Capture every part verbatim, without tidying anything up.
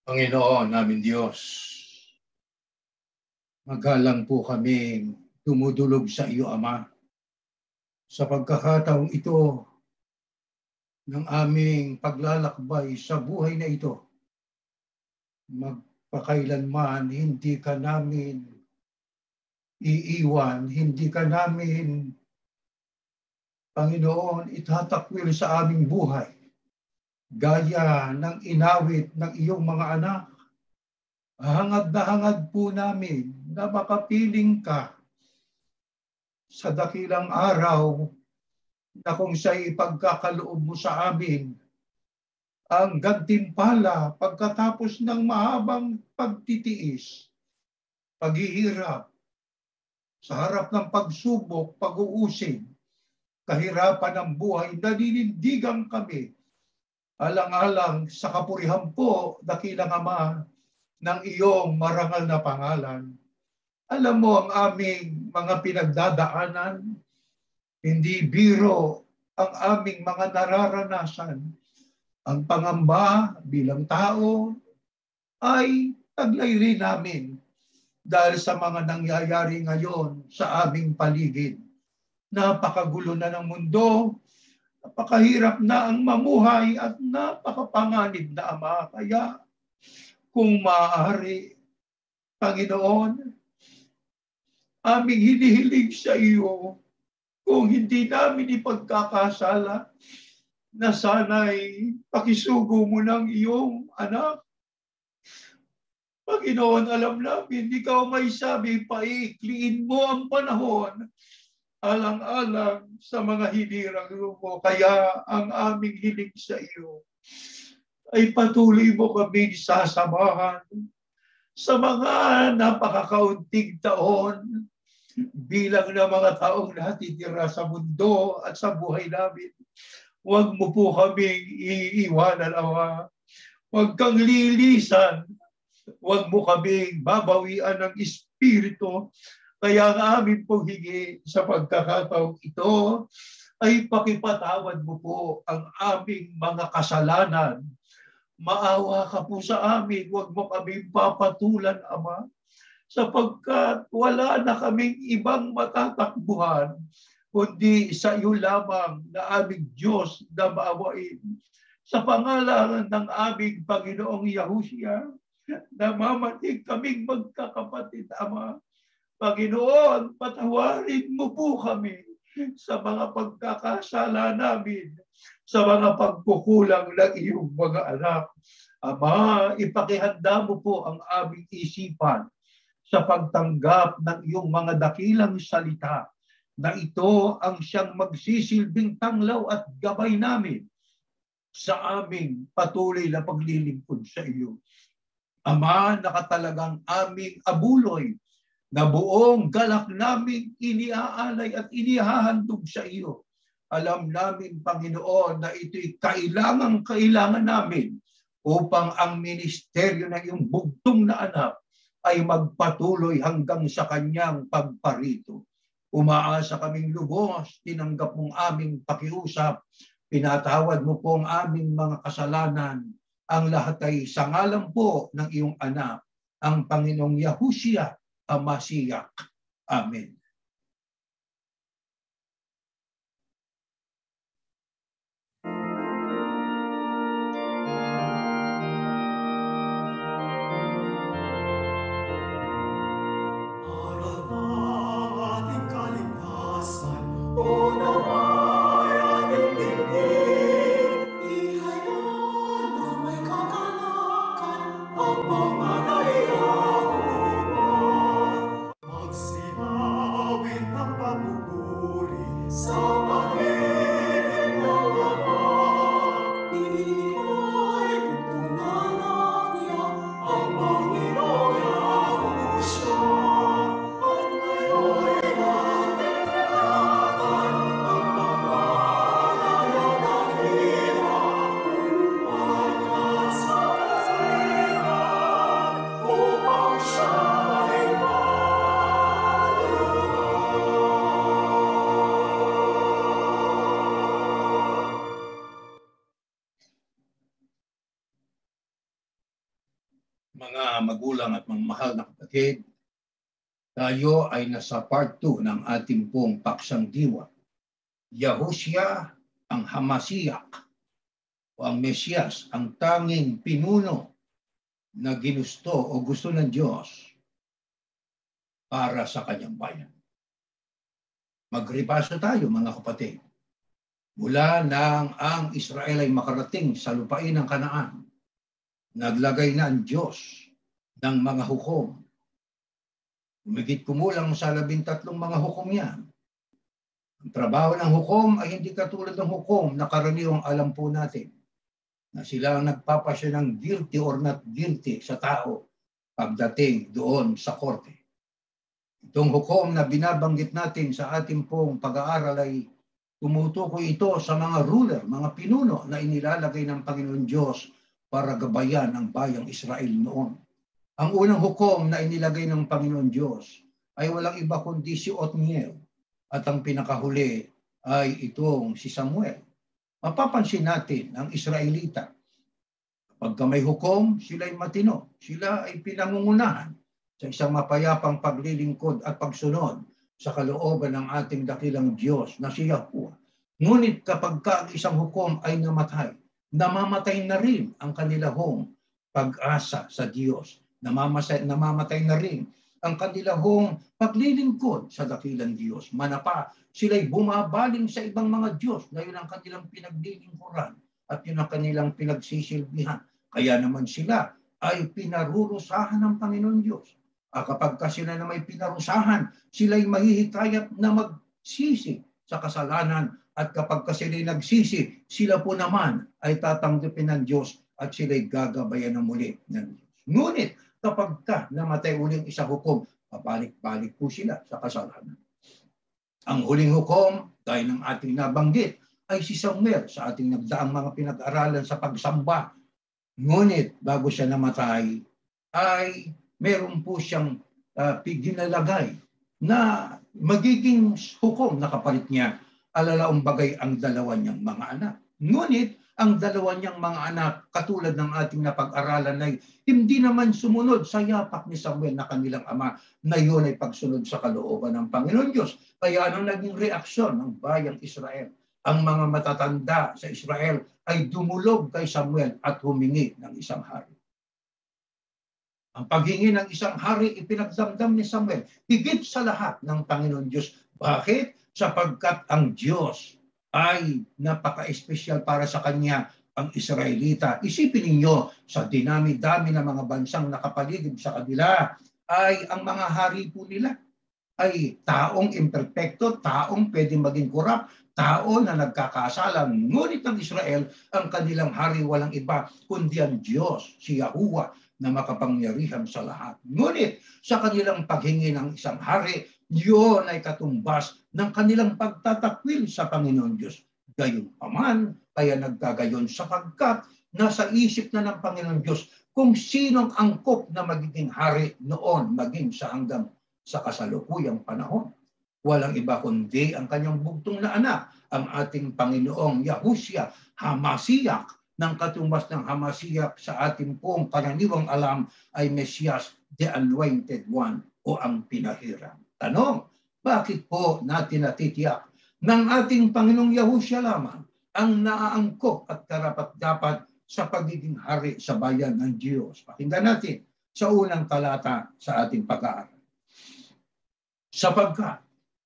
Panginoon namin Diyos, magalang po kami dumudulog sa iyo, Ama, sa pagkakataong ito ng aming paglalakbay sa buhay na ito. Magpakailanman, hindi ka namin iiwan, hindi ka namin, Panginoon, itatakwil sa aming buhay. Gaya ng inawit ng iyong mga anak, hangad na hangad po namin na makapiling ka sa dakilang araw na kung siya'y ipagkakaloob mo sa amin ang gantimpala pagkatapos ng mahabang pagtitiis, paghihirap, sa harap ng pagsubok, pag-uusig, kahirapan ng buhay, naninindigan kami alang-alang sa kapurihan po, dakilang Ama, ng iyong marangal na pangalan. Alam mo ang aming mga pinagdadaanan, hindi biro ang aming mga nararanasan. Ang pangamba bilang tao ay taglay rin namin dahil sa mga nangyayari ngayon sa aming paligid. Napakagulo na ng mundo, napakahirap na ang mamuhay at napakapanganib na, Ama. Kaya kung maaari, Panginoon, aming hinihiling sa iyo, kung hindi namin ipagkakasala, na sana'y pakisugo mo ng iyong anak. Panginoon, alam namin, ikaw may sabi, paikliin mo ang panahon, alang-alang sa mga hinirang mo. Kaya ang aming hiling sa iyo ay patuloy mo kaming sasamahan sa mga napakakaunting taon bilang na mga taong natitira sa mundo at sa buhay namin. Huwag mo po kaming iiwanan, Ama. Huwag kang lilisan. Huwag mo kaming babawian ng Espiritu. Kaya ang amin pong hingi sa pagkakataong ito ay pakipatawad mo po ang aming mga kasalanan. Maawa ka po sa amin. Huwag mo kaming papatulan, Ama, sapagkat wala na kaming ibang matatakbuhan kundi sa iyo lamang na aming Diyos na maawain. Sa pangalan ng aming Panginoong Yahusha, namamatig kaming magkakapatid, Ama. Panginoon, patawarin mo po kami sa mga pagkakasala namin, sa mga pagkukulang ng iyong mga anak. Ama, ipakihanda mo po ang aming isipan sa pagtanggap ng iyong mga dakilang salita, na ito ang siyang magsisilbing tanglaw at gabay namin sa aming patuloy na paglilingkod sa iyo. Ama, nakatalagang aming abuloy na buong galak naming iniaalay at inihahandog sa iyo. Alam namin, Panginoon, na ito'y kailangang-kailangan namin upang ang ministeryo ng iyong bugtong na anak ay magpatuloy hanggang sa kanyang pagparito. Umaasa kaming lubos, tinanggap mong aming pakiusap, pinatawad mo po ang aming mga kasalanan. Ang lahat ay sa ngalan po ng iyong anak, ang Panginoong Yahusha, ang Masiyak. Amen. Magsimang magulang at mga mahal na kapatid, tayo ay nasa part two ng ating pong paksang diwa. Yahusha ang Hamasiyak o ang Mesiyas, ang tanging pinuno na ginusto o gusto ng Diyos para sa kanyang bayan. Magripaso tayo mga kapatid. Mula nang ang Israel ay makarating sa lupain ng Kanaan, naglagay na ang Diyos ng mga hukom. Humigit kumulang sa labintatlong mga hukom yan. Ang trabaho ng hukom ay hindi katulad ng hukom na karaniwang alam po natin, na sila ang nagpapasya ng guilty or not guilty sa tao pagdating doon sa korte. Itong hukom na binabanggit natin sa ating pong pag-aaral ay tumutukoy ito sa mga ruler, mga pinuno na inilalagay ng Panginoon Diyos para gabayan ang bayang Israel noon. Ang unang hukom na inilagay ng Panginoon Diyos ay walang iba kundi si Othniel at ang pinakahuli ay itong si Samuel. Mapapansin natin ang Israelita. Pagka may hukom, sila ay matino. Sila ay pinangungunahan sa isang mapayapang paglilingkod at pagsunod sa kalooban ng ating dakilang Diyos na si Yahuah. Ngunit kapag ka ang isang hukom ay namatay, namamatay na rin ang kanilang pag-asa sa Diyos. Namamatay, namamatay na rin ang kanilang paglilingkod sa dakilang Diyos. Manapa, sila'y bumabaling sa ibang mga Diyos na yun ang kanilang pinaglilingkuran at yun ang kanilang pinagsisilbihan. Kaya naman sila ay pinarurusahan ng Panginoon Diyos. Ah, kapag ka sila na may pinarusahan, sila'y mahihikayat na magsisi sa kasalanan. At kapag ka sila'y nagsisi, sila po naman ay tatanggapin ng Diyos at sila'y gagabayan ng muli ng Diyos. Ngunit kapag ka namatay uling isang hukom, pabalik-balik po sila sa kasalanan. Ang huling hukom, gaya ng ating nabanggit, ay si Samuel sa ating nagdaang mga pinag-aralan sa pagsamba. Ngunit bago siya namatay, ay meron po siyang uh, ginalagay na magiging hukom na kapalit niya. Alalaong bagay ang dalawa niyang mga anak. Ngunit ang dalawa niyang mga anak, katulad ng ating napag-aralan, ay hindi naman sumunod sa yapak ni Samuel na kanilang ama, na yun ay pagsunod sa kalooban ng Panginoon Diyos. Kaya anong naging reaksyon ng bayang Israel? Ang mga matatanda sa Israel ay dumulog kay Samuel at humingi ng isang hari. Ang paghingi ng isang hari, ipinagdamdam ni Samuel, higit sa lahat ng Panginoon Diyos. Bakit? Sapagkat ang Diyos ay napaka-espesyal para sa kanya, ang Israelita. Isipin ninyo, sa dinami-dami ng mga bansang nakapaligid sa kanila, ay ang mga hari po nila ay taong imperfecto, taong pwede maging korap, tao na nagkakasala. Ngunit ang Israel, ang kanilang hari walang iba, kundi ang Diyos, si Yahuah, na makapangyarihan sa lahat. Ngunit sa kanilang paghingi ng isang hari, yun ay katumbas ng kanilang pagtatakwil sa Panginoon Diyos. Gayunpaman, kaya nagkagayon sapagkat nasa isip na ng Panginoon Diyos kung sinong angkop na magiging hari noon, maging sa hanggang sa kasalukuyang panahon. Walang iba kundi ang kanyang bugtong na anak, ang ating Panginoong Yahusha, Hamasiyak, ng katumbas ng Hamasiyak sa ating pong karaniwang alam ay Mesiyas, the Anointed One, o ang pinahirang. Tanong, bakit po natin natitiyak ng ating Panginoong Yahusha lamang ang naaangkop at karapat-dapat sa pagiging hari sa bayan ng Diyos? Pakinggan natin sa unang talata sa ating pag-aaral. Sapagkat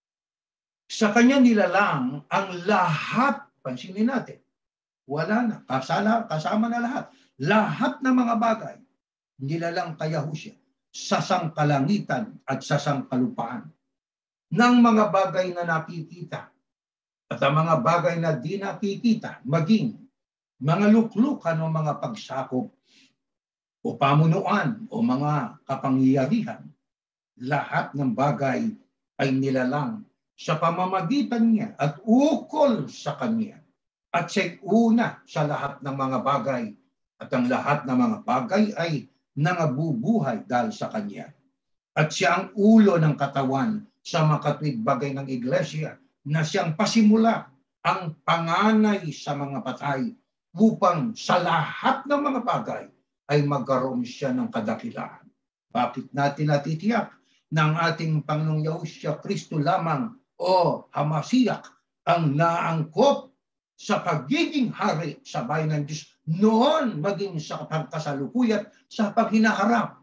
sa kanya nilalang ang lahat, pansinin natin, wala na, kasala, kasama na lahat, lahat ng mga bagay nilalang kay Yahusha sa sangkalangitan at sa sangkalupaan, ng mga bagay na nakikita at ang mga bagay na di nakikita, maging mga luklukan o mga pagsakop o pamunuan o mga kapangyarihan. Lahat ng bagay ay nilalang sa pamamagitan niya at ukol sa kanya. At siya'y una sa lahat ng mga bagay at ang lahat ng mga bagay ay nangabubuhay dahil sa kanya. At siya ang ulo ng katawan sa makatwid bagay ng iglesia na siyang pasimula, ang panganay sa mga patay, upang sa lahat ng mga bagay ay magkaroon siya ng kadakilaan. Bakit natin natitiyak ng ating Panginoong Yahusha Kristo lamang o Hamasiyak ang naangkop sa pagiging hari sa bayan ng Diyos noon maging sa pagkasalukuyan sa paghinaharap?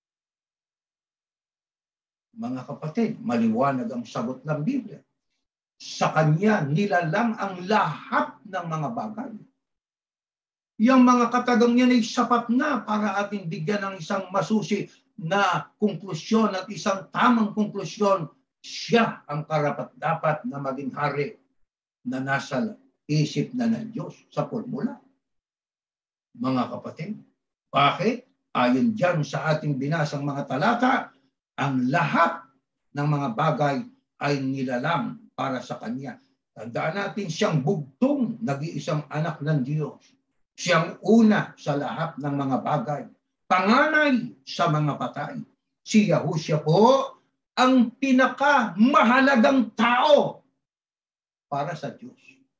Mga kapatid, maliwanag ang sagot ng Biblia. Sa Kanya nilalang ang lahat ng mga bagay. Yang mga katagang yan ay sapat na para ating bigyan ng isang masusi na konklusyon at isang tamang konklusyon. Siya ang karapat-dapat na maging hari na nasa isip na ng Diyos sa formula. Mga kapatid, bakit? Ayon dyan sa ating binasang mga talata, ang lahat ng mga bagay ay nilalang para sa Kanya. Tandaan natin siyang bugtong, nag-iisang anak ng Diyos. Siyang una sa lahat ng mga bagay. Panganay sa mga patay. Si Yahusha po ang pinakamahalagang tao para sa Diyos.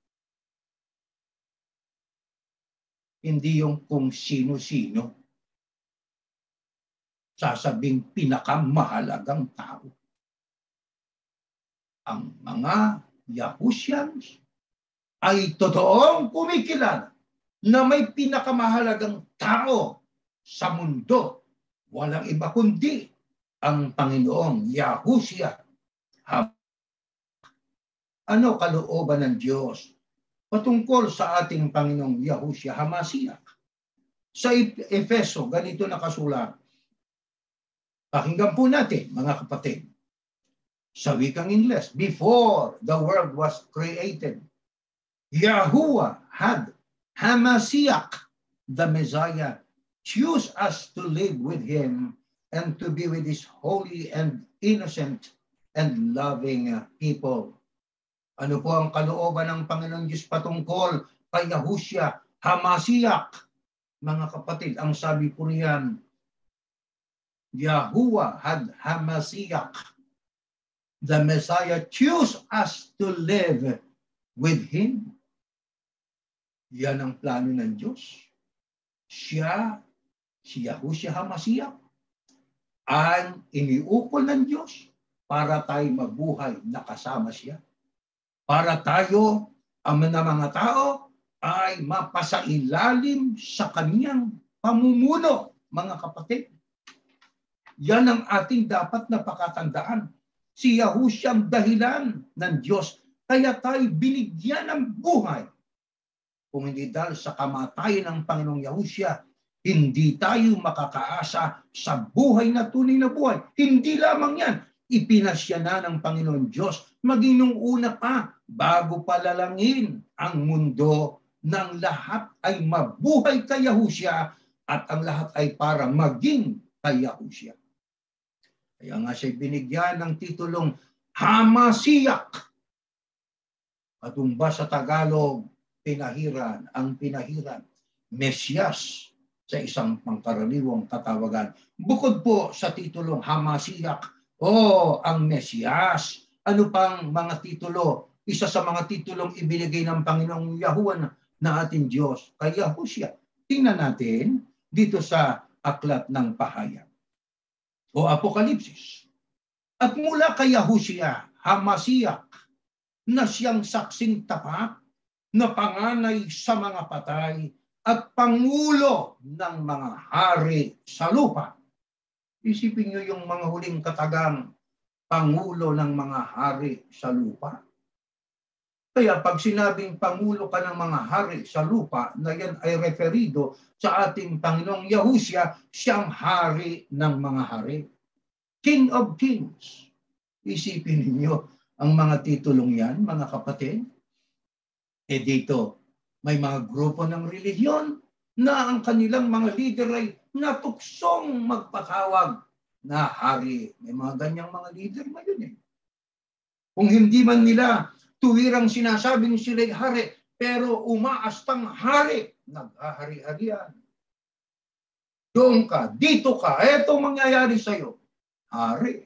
Hindi yung kung sino-sino sasabing pinakamahalagang tao. Ang mga Yahusyans ay totoong kumikilala na may pinakamahalagang tao sa mundo. Walang iba kundi ang Panginoong Yahusha. Ano kalooban ng Diyos patungkol sa ating Panginoong Yahusha Hamasiyak? Sa Efeso, ganito nakasulat. Pakinggan po natin, mga kapatid. Sa wikang Ingles, before the world was created, Yahuah had Hamasiyak, the Messiah, choose us to live with Him and to be with His holy and innocent and loving people. Ano po ang kalooban ng Panginoong Diyos patungkol kay Yahusha Hamasiyak? Mga kapatid, ang sabi po niyan, Yahuah had Hamasiyak, the Messiah, choose us to live with Him. Yan ang plano ng Diyos. Siya, si Yahusha Hamasiyak, ang iniukol ng Diyos para tayo mabuhay na kasama siya. Para tayo, ang mga tao, ay mapasailalim sa Kanyang pamumuno, mga kapatid. Yan ang ating dapat na pakatandaan. Si Yahusha ang dahilan ng Diyos, kaya tayo binigyan ng buhay. Kung hindi dahil sa kamatayan ng Panginoong Yahusha, hindi tayo makakaasa sa buhay na tunay na buhay. Hindi lamang yan, ipinasya na ng Panginoon Diyos, maging nung una pa, bago palalangin ang mundo, ng lahat ay mabuhay kay Yahusha at ang lahat ay para maging kay Yahusha. Kaya nga siya binigyan ng titulong Hamasiyak. Katumba sa Tagalog, pinahiran, ang pinahiran, Mesyas sa isang pangkaraniwang katawagan. Bukod po sa titulong Hamasiyak o ang Mesyas, ano pang mga titulo? Isa sa mga titulong ibinigay ng Panginoong Yahuah na ating Diyos kay Yahusha. Tingnan natin dito sa Aklat ng Pahayag o Apokalipsis. At mula kay Yahusha, Hamasiyak, na siyang saksing tapat na panganay sa mga patay at pangulo ng mga hari sa lupa. Isipin niyo yung mga huling katagang pangulo ng mga hari sa lupa. Kaya pag sinabing pangulo ka ng mga hari sa lupa, na yan ay referido sa ating Panginoong Yahusha, siyang hari ng mga hari. King of Kings. Isipin niyo ang mga titulong yan, mga kapatid. E dito, may mga grupo ng relihiyon na ang kanilang mga leader ay natuksong magpatawag na hari. May mga ganyang mga leader ngayon eh. Kung hindi man nila tuwirang sinasabing sila'y hari, pero umaastang hari, naghahari-harian. Doon ka, dito ka, eto mangyayari sa'yo. Hari.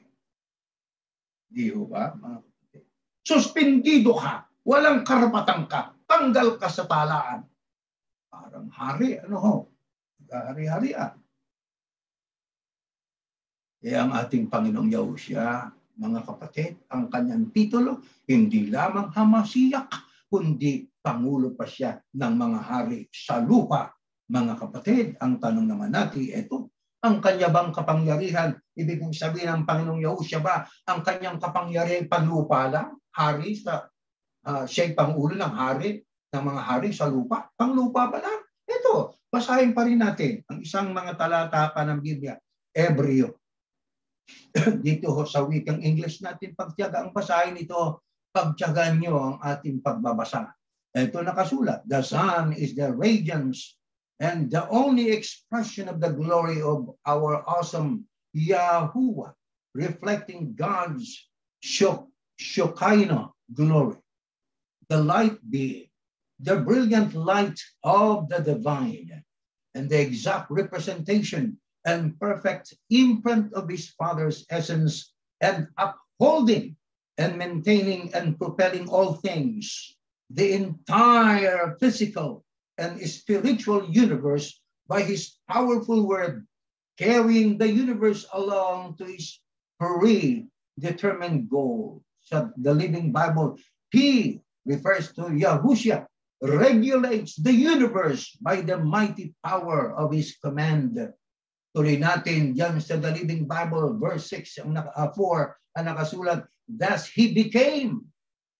Di ba, mga kapatid? Suspendido ka, walang karapatan ka, tanggal ka sa talaan. Parang hari, ano ho? Naghahari-harian. Eh ang ating Panginoong Yahusha, mga kapatid, ang kanyang titulo, hindi lamang Hamasiyak, kundi Pangulo pa siya ng mga hari sa lupa. Mga kapatid, ang tanong naman natin, ito, ang kanya bang kapangyarihan? Ibig sabihin ng Panginoong Yahusha ba, ang kanyang kapangyarihan panlupa lang? Hari sa, uh, siya'y Pangulo ng hari, ng mga hari sa lupa? Panglupa ba lang? Ito, basahin pa rin natin ang isang mga talata pa ng Biblia, Ebreo. Dito ho, sa wikang English natin pagtiyaga ang basahin ito, pagtiyagaan nyo ang ating pagbabasa. Ito nakasulat, the sun is the radiance and the only expression of the glory of our awesome Yahuah, reflecting God's Shekinah glory. The light being, the brilliant light of the divine, and the exact representation and perfect imprint of his Father's essence, and upholding and maintaining and propelling all things, the entire physical and spiritual universe by his powerful word, carrying the universe along to his predetermined goal. So the Living Bible, he refers to Yahusha, regulates the universe by the mighty power of his command. Tuloy natin diyan sa The Living Bible, verse six, ang uh, four, ang nakasulat, thus he became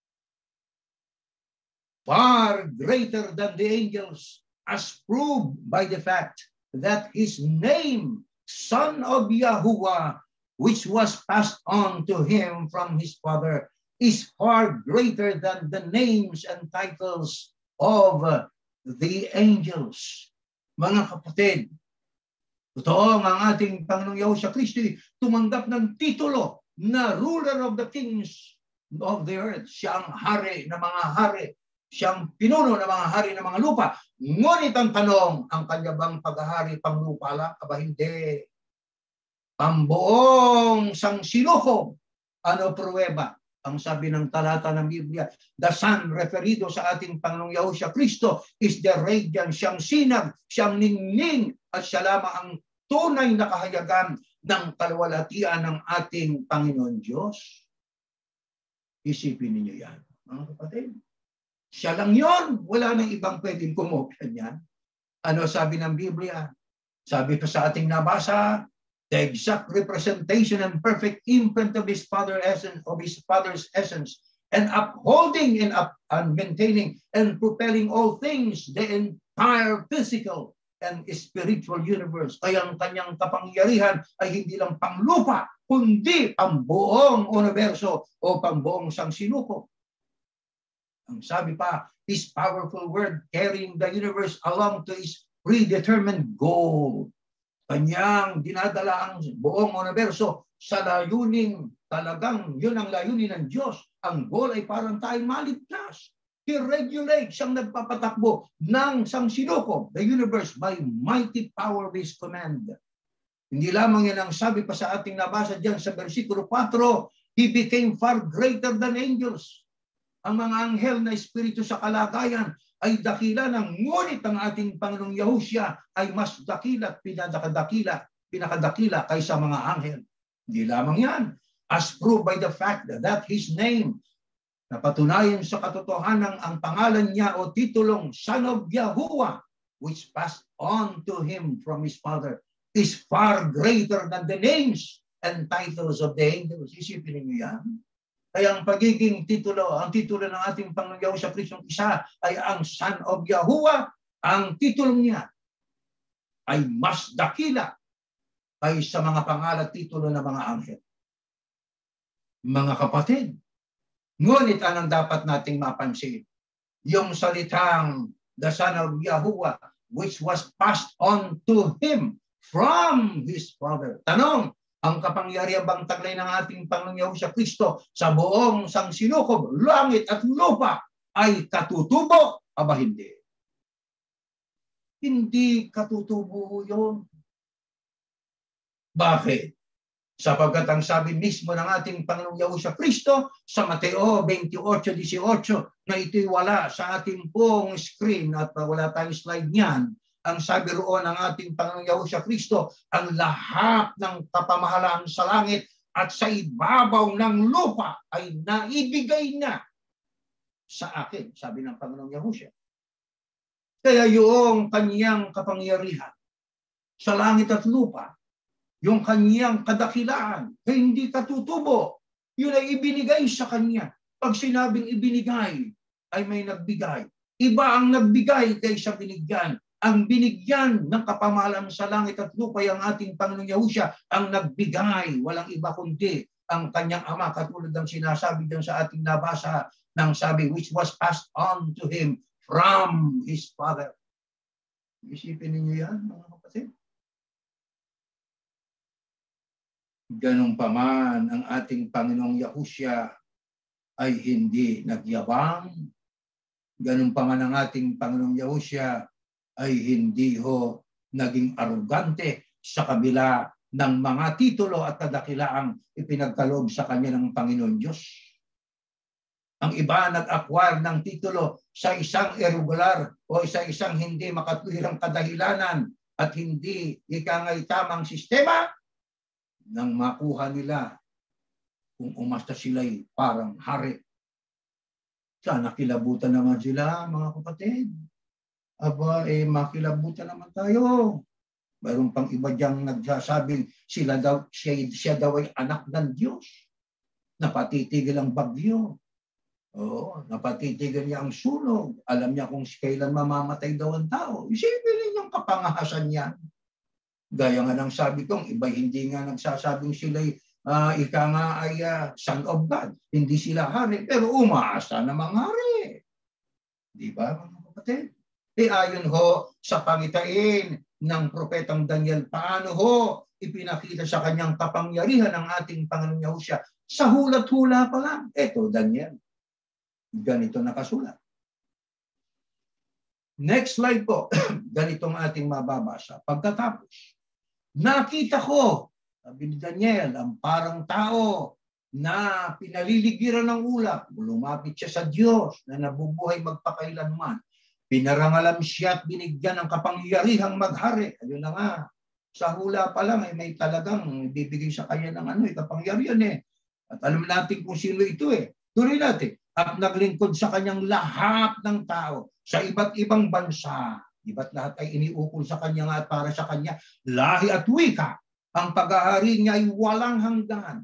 far greater than the angels, as proved by the fact that his name, Son of Yahuah, which was passed on to him from his Father, is far greater than the names and titles of uh, the angels. Mga kapatid, totoo ang ating Panginoong Yahusha Kristo tumanggap ng titulo na ruler of the kings of the earth. Siya ang hari ng mga hari. Siya ang pinuno ng mga hari ng mga lupa. Ngunit ang tanong, ang kanya bang paghahari panglupa lang? Aba hindi. Pambuong sangsinukob. Ano pruweba? Ang sabi ng talata ng Biblia, the sun referido sa ating Panginoong Yahusha Kristo is the radiance, siyang sinag, siyang ningning, at siya lamang ang tunay na kahayagan ng kalwalhatian ng ating Panginoon Diyos. Isipin ninyo yan, mga kapatid. Siya lang yon, wala nang ibang pwedeng kumopya niyan. Ano sabi ng Biblia? Sabi pa sa ating nabasa, the exact representation and perfect imprint of his Father's essence, of his Father's essence, and upholding and, up, and maintaining and propelling all things, the entire physical and spiritual universe. Kaya ang kanyang kapangyarihan ay hindi lang panglupa, kundi pambuong universo o pambuong sangsinuko. Ang sabi pa, his powerful word carrying the universe along to his predetermined goal. Kanyang dinadala ang buong universo sa layuning, talagang yun ang layunin ng Diyos. Ang goal ay parang tayong maligtas. He regulates, siyang nagpapatakbo ng sangsinukob, the universe, by mighty power of his command. Hindi lamang yan ang sabi pa sa ating nabasa diyan sa versikulo four, he became far greater than angels. Ang mga anghel na espiritu sa kalagayan ay dakila ng, ngunit ang ating Panginoong Yahusha ay mas dakila at pinakadakila, pinakadakila kaysa mga anghel. Hindi lamang yan. As proved by the fact that his name, napatunayan sa katotohanan ang pangalan niya o titulong Son of Yahuah, which passed on to him from his Father, is far greater than the names and titles of the angels. Isipin niyo yan. Kaya ang pagiging titulo, ang titulo ng ating Panginoong Yahusha Kristong isa ay ang Son of Yahuah. Ang titulong niya ay mas dakila kaysa mga pangalan at titulo ng mga anghel. Mga kapatid, ngunit anong dapat nating mapansin? Yung salitang the Son of Yahuah, which was passed on to him from his Father. Tanong, ang kapangyarihan bang taglay ng ating Panginoong Yahusha Kristo sa buong sangsinukob, langit at lupa ay katutubo? Aba hindi. Hindi katutubo yun. Bakit? Sapagkat ang sabi mismo ng ating Panginoong Yahusha Kristo sa Mateo twenty-eight eighteen na ito'y wala sa ating pong screen at wala tayong slide niyan. Ang sabi roon ng ating Panginoong Yahusha Kristo, ang lahat ng kapamahalaan sa langit at sa ibabaw ng lupa ay naibigay na sa akin, sabi ng Panginoong Yahusha. Kaya yung kaniyang kapangyarihan sa langit at lupa, yung kaniyang kadakilaan, ay hindi katutubo. Yun ay ibinigay sa kanya. Pag sinabing ibinigay, ay may nagbigay. Iba ang nagbigay kaysa binigyan. Ang binigyan ng kapamahalaan sa langit at lupa ay ang ating Panginoong Yahusha, ang nagbigay. Walang iba kundi ang kanyang ama, katulad ng sinasabi dyan sa ating nabasa ng sabi, which was passed on to him from his Father. Isipin ninyo yan, mga kapatid. Ganun pa man, ang ating Panginoong Yahusha ay hindi nagyabang. Ganun pa man ang ating Panginoong Yahusha ay hindi ho naging arugante sa kabila ng mga titulo at kadakilaang ipinagkaloob sa kanya ng Panginoon Diyos. Ang iba nag-acquire ng titulo sa isang irregular o sa isang hindi makatwirang kadahilanan at hindi ikangay tamang sistema nang makuha nila kung umasta sila'y parang hari. Sana kilabutan naman sila, mga kapatid. Aba, eh, makilabutan naman tayo. Mayroon pang iba diyang nagsasabing sila daw, siya, siya daw ay anak ng Diyos. Napatitigil ang bagyo. Oo, napatitigil niya ang sunog. Alam niya kung kailan mamamatay daw ang tao. Isipin ninyong kapangahasan niya. Gaya nga ng sabi kong, iba hindi nga nagsasabing sila'y uh, ika nga ay uh, son of God. Hindi sila hari, pero umaasa na mga hari. Di ba, mga kapatid? E ayon ho sa pangitain ng propetang Daniel, paano ho ipinakita sa kanyang kapangyarihan ng ating Panginoong Yahusha sa hulat-hula pa lang. Ito, Daniel. Ganito nakasulat. Next slide po. Ganitong ating mababasa. Pagkatapos, nakita ko, sabi ni Daniel, ang parang tao na pinaliligiran ng ulap. Lumapit siya sa Diyos na nabubuhay magpakailanman. Pinarangalan siya at binigyan ng kapangyarihang maghari. Ayun na nga. Sa hula pa lang, eh, may talagang bibigay sa kanya ng ano, eh, kapangyarihan eh. At alam natin kung sino ito eh. Tuloy natin. At naglingkod sa kanyang lahat ng tao sa iba't ibang bansa. Iba't lahat ay iniukol sa kanya at para sa kanya. Lahi at wika. Ang paghahari niya ay walang hanggan.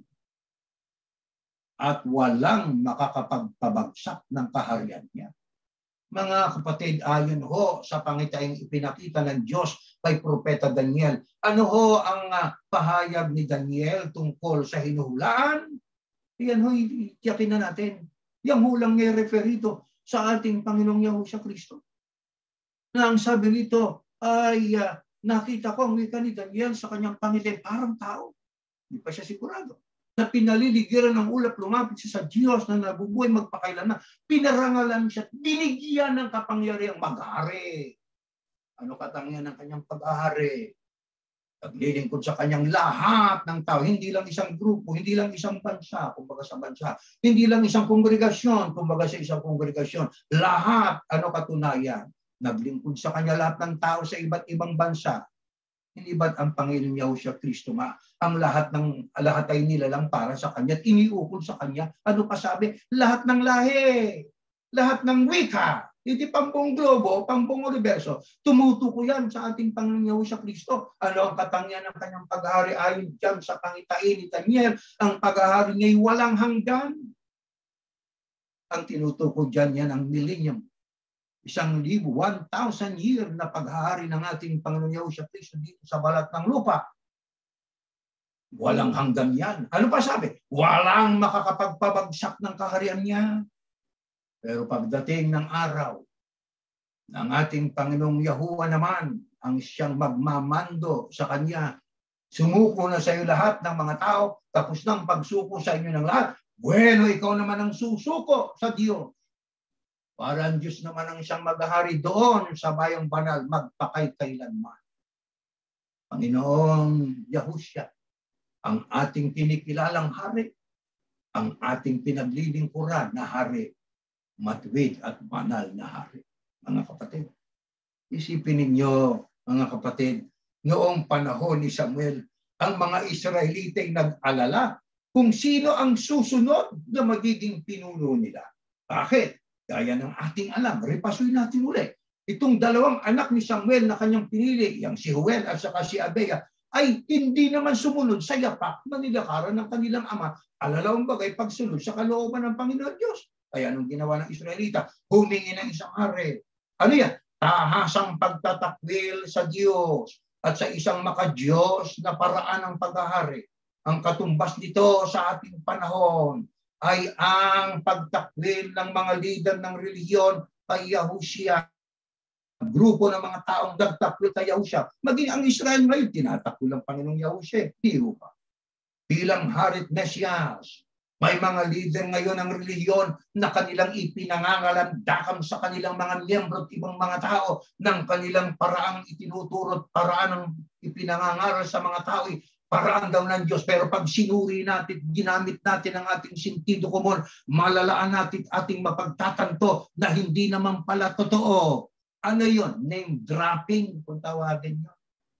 At walang makakapagpabagsak ng kaharian niya. Mga kapatid, ayon ho sa pangitaing ipinakita ng Diyos kay Propeta Daniel, ano ho ang uh, pahayag ni Daniel tungkol sa hinuhulaan? Yan ho, itiyakin na natin. Yang hulang niya referido sa ating Panginoong Yahusha Kristo. Na ang sabi nito ay uh, nakita ko ang wika ni Daniel sa kanyang pangitain parang tao. Hindi pa siya sigurado. Na pinaliligiran ng ulap, lumapit siya sa Diyos na nabubuhay magpakailanman. Pinarangalan siya at binigyan ng kapangyarihang mag-hari. Ano katangian ng kanyang pag-ahari? Naglilingkod sa kanyang lahat ng tao. Hindi lang isang grupo, hindi lang isang bansa, kumbaga sa bansa. Hindi lang isang kongregasyon, kumbaga sa isang kongregasyon. Lahat, ano katunayan? Naglingkod sa kanya lahat ng tao sa iba't ibang bansa. Hindi ba't ang Panginoong Yahusha Kristo nga, ang lahat ng lahat ay nilalang para sa kanya at iniukol sa kanya? Ano pa sabi? Lahat ng lahi, lahat ng wika, hindi pambong globo, pambong universo. Tumutuko yan sa ating Panginoong Yahusha Kristo. Ano ang katangian ng kanyang paghahari ayon dyan sa pangitain ni Daniel? Ang paghahari niya ay walang hanggan. Ang tinutuko dyan yan ang millennium. Isang libo, one thousand year na paghahari ng ating Panginoong Yahusha Kristo dito sa balat ng lupa. Walang hanggan yan. Ano pa sabi? Walang makakapagpabagsak ng kaharian niya. Pero pagdating ng araw ng ating Panginoong Yahuah naman, ang siyang magmamando sa kanya, sumuko na sa iyo lahat ng mga tao, tapos ng pagsuko sa inyo ng lahat, bueno, ikaw naman ang susuko sa Diyos. Para ang Diyos naman ang siyang maghahari doon sa bayang banal, magpakailanman. Panginoong Yahusha, ang ating kinikilalang hari, ang ating pinaglilingkuran na hari, matuwid at banal na hari. Mga kapatid, Isipin ninyo, mga kapatid, noong panahon ni Samuel, ang mga Israelita ay nag-alala kung sino ang susunod na magiging pinuno nila. Bakit? Gaya ng ating alam, repasuin natin ulit. Itong dalawang anak ni Samuel na kanyang pinili, yung si Joel at saka si Abia, ay hindi naman sumunod sa yapak na nilakaran ng kanilang ama. Alalawang bagay pagsunod sa kalooban ng Panginoon Diyos. Kaya anong ginawa ng Israelita? Humingi ng isang hari. Ano yan? Tahasang pagtatakwil sa Diyos at sa isang makadiyos na paraan ng paghahari. Ang katumbas nito sa ating panahon ay ang pagtakwil ng mga lider ng relihiyon kay Yahusha. Grupo ng mga taong nagtakwil kay Yahusha. Maging ang Israel ngayon, tinatakwil ang Panginoong Yahusha. Di ba? Bilang harit Mesias, may mga lider ngayon ng relihiyon na kanilang ipinangangalandakam sa kanilang mga miyembro at ibang mga tao ng kanilang paraang itinuturo at paraan ng ipinangangaral sa mga tao. Paraan daw ng Diyos. Pero pag sinuri natin, ginamit natin ang ating sentido komon, malalaan natin ating mapagtatanto na hindi naman pala totoo. Ano yun? Name dropping, kung tawagin nyo.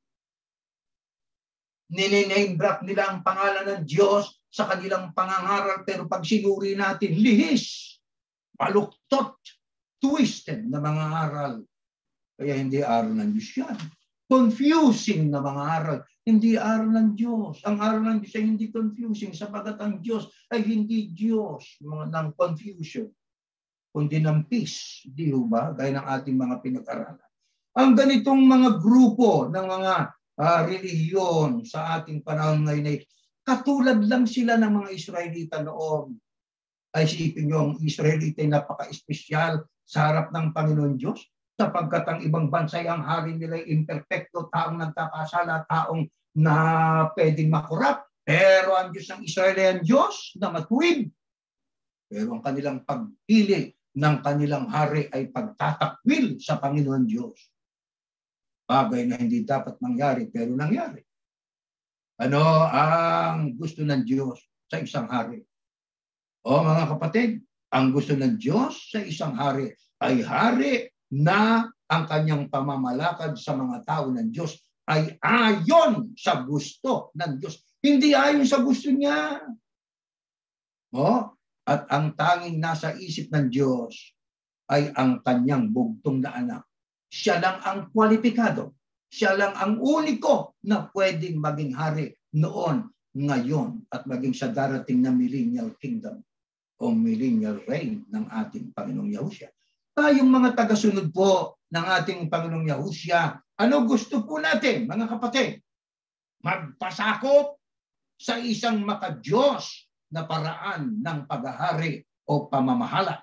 Nine-name drop nila ang pangalan ng Diyos sa kanilang pangangaral, pero pag sinuri natin, lihis, paluktot, twisted na mga aral. Kaya hindi aral ng Diyos yan. Confusing na mga aral. Hindi aral ng Diyos. Ang aral ng Diyos ay hindi confusing, sapagat ang Diyos ay hindi Diyos mga ng confusion, kundi ng peace. Di ba? Gaya ng ating mga pinag-aralan. Ang ganitong mga grupo ng mga uh, relihiyon sa ating panahon ngayon ay katulad lang sila ng mga Israelita noon. Ay isipin nyo, ang Israelita ay napaka-espesyal sa harap ng Panginoon Diyos, sapagkat ang ibang bansa ay ang hari nila ay imperfecto, taong nagkakasala, taong na pwedeng makurap. Pero ang Diyos ng Israel ay ang Diyos na matuwid. Pero ang kanilang pagpili ng kanilang hari ay pagtatakwil sa Panginoon Diyos. Bagay na hindi dapat mangyari, pero nangyari. Ano ang gusto ng Diyos sa isang hari? O mga kapatid, ang gusto ng Diyos sa isang hari ay hari na ang kanyang pamamalakad sa mga tao ng Diyos ay ayon sa gusto ng Diyos. Hindi ayon sa gusto niya. O, at ang tanging nasa isip ng Diyos ay ang kanyang bugtong na anak. Siya lang ang kwalipikado. Siya lang ang uniko na pwedeng maging hari noon, ngayon, at maging sa darating na millennial kingdom o millennial reign ng ating Panginoong Yahusha. Tayong mga tagasunod po ng ating Panginoong Yahusha, ano gusto po natin, mga kapatid? Magpasakop sa isang makadiyos na paraan ng paghahari o pamamahala.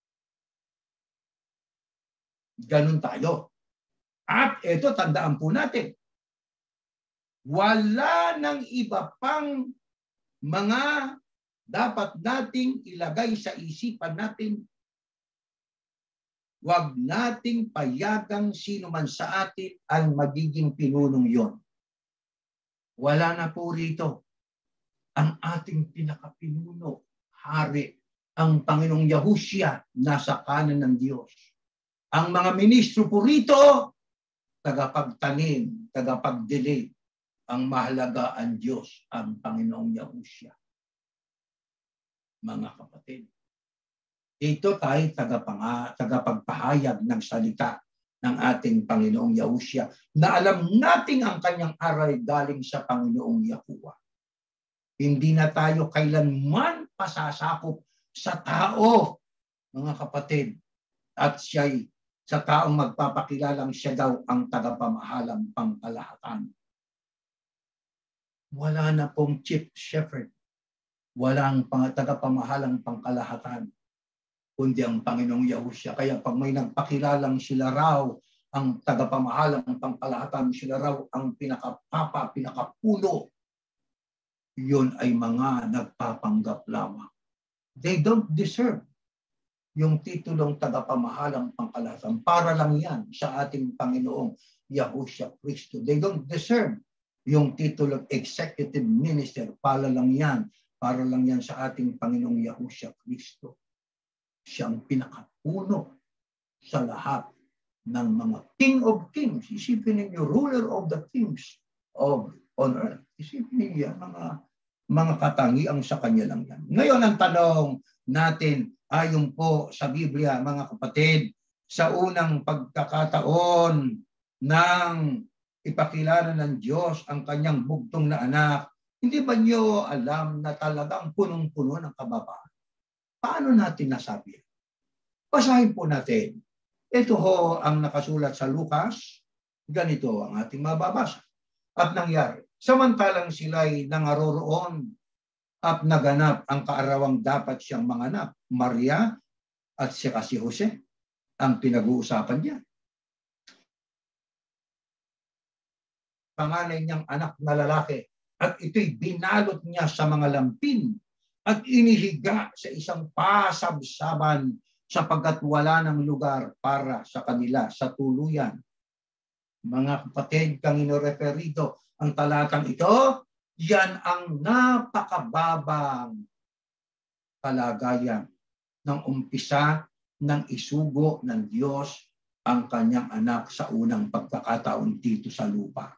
Ganun tayo. At ito, tandaan po natin, wala nang iba pang mga dapat nating ilagay sa isipan natin. Huwag nating payagang sino man sa atin ang magiging pinunong yon. Wala na po rito. Ang ating pinakapinuno, hari, ang Panginoong Yahusha, nasa kanan ng Diyos. Ang mga ministro po rito, tagapagtanim, tagapagdilig. Ang mahalaga ang Diyos, ang Panginoong Yahusha. Mga kapatid, ito tayo tagapagpahayag ng salita ng ating Panginoong Yahusha na alam nating ang kanyang aral galing sa Panginoong Yahuah. Hindi na tayo kailanman pasasakop sa tao, mga kapatid, at siya'y sa taong magpapakilalang siya daw ang tagapamahalang pangkalahatan. Wala na pong chief shepherd. Walang tagapamahalang pangkalahatan, kundi ang Panginoong Yahusha. Kaya pag may nagpakilalang sila raw ang tagapamahalang pangkalahatan, sila raw ang pinakapapa, pinakapuno, yun ay mga nagpapanggap lamang. They don't deserve yung titulong tagapamahalang pangkalahatan. Para lang yan sa ating Panginoong Yahusha Kristo. They don't deserve yung titulong executive minister. Para lang yan. Para lang yan sa ating Panginoong Yahusha Kristo. Siyang pinakapuno sa lahat ng mga king of kings. Isipin ninyo, ruler of the kings of on earth. Isipin ninyo, mga mga katangiang sa kanya lang yan. Ngayon, ang tanong natin, ayon po sa Biblia, mga kapatid, sa unang pagkakataon ng ipakilala ng Diyos ang kanyang bugtong na anak, hindi ba niyo alam na talagang punong-puno ng kababaan? Paano natin nasabi? Basahin po natin. Ito ho ang nakasulat sa Lucas. Ganito ang ating mababasa. At nangyari, samantalang sila'y nangaroroon at naganap ang kaarawang dapat siyang manganak, Maria at si si Jose ang pinag-uusapan niya. Panganay niyang anak na lalaki at ito'y binalot niya sa mga lampin at inihiga sa isang pasabsaban sapagkat wala ng lugar para sa kanila sa tuluyan. Mga kapatid, kang inoreferido, ang talatang ito, yan ang napakababang kalagayan ng umpisa ng isugo ng Diyos ang kanyang anak sa unang pagkakataon dito sa lupa.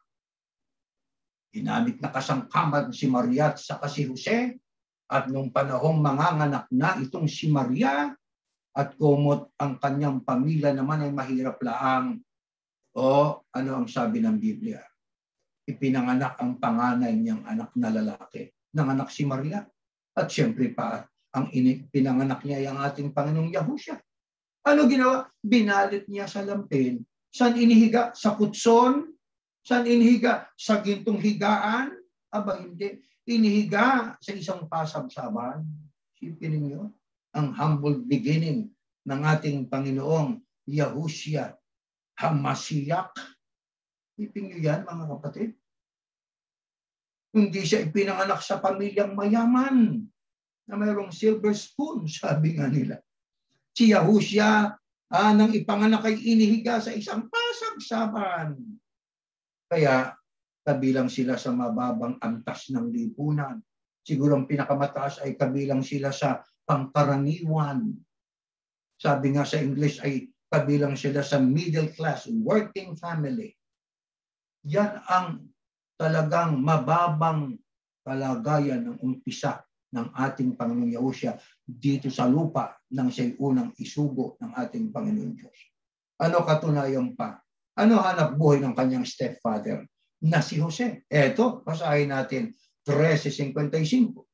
Ginamit na kasangkaman si Maria at saka si Jose, at nung panahong manganganak na itong si Maria, at kumot ang kanyang pamilya naman ay mahirap laang, o ano ang sabi ng Biblia? Ipinanganak ang panganay niyang anak na lalaki. Nanganak si Maria. At siyempre pa, ang pinanganak niya ay ang ating Panginoong Yahusha. Ano ginawa? Binalit niya sa lampin. Saan inihiga? Sa kutson? Saan inihiga? Sa gintong higaan? Aba hindi. Inihiga sa isang pasabsaban. Sipin ninyo, ang humble beginning ng ating Panginoong Yahusha, Hamasiyak. Sipin niyo yan, mga kapatid. Hindi siya ipinanganak sa pamilyang mayaman na mayroong silver spoon, sabi nga nila. Si Yahusha, ah, nang ipanganak ay inihiga sa isang pasagsaban. Kaya, kabilang sila sa mababang antas ng lipunan. Siguro ang pinakamataas ay kabilang sila sa pangkaraniwan. Sabi nga sa English ay kabilang sila sa middle class, working family. Yan ang talagang mababang kalagayan ng umpisa ng ating Panginoong Yahusha dito sa lupa nang siya'y unang isugo ng ating Panginoong Diyos. Ano katunayan pa? Ano hanap buhay ng kanyang stepfather na si Jose? Eto, basahin natin thirteen fifty-five.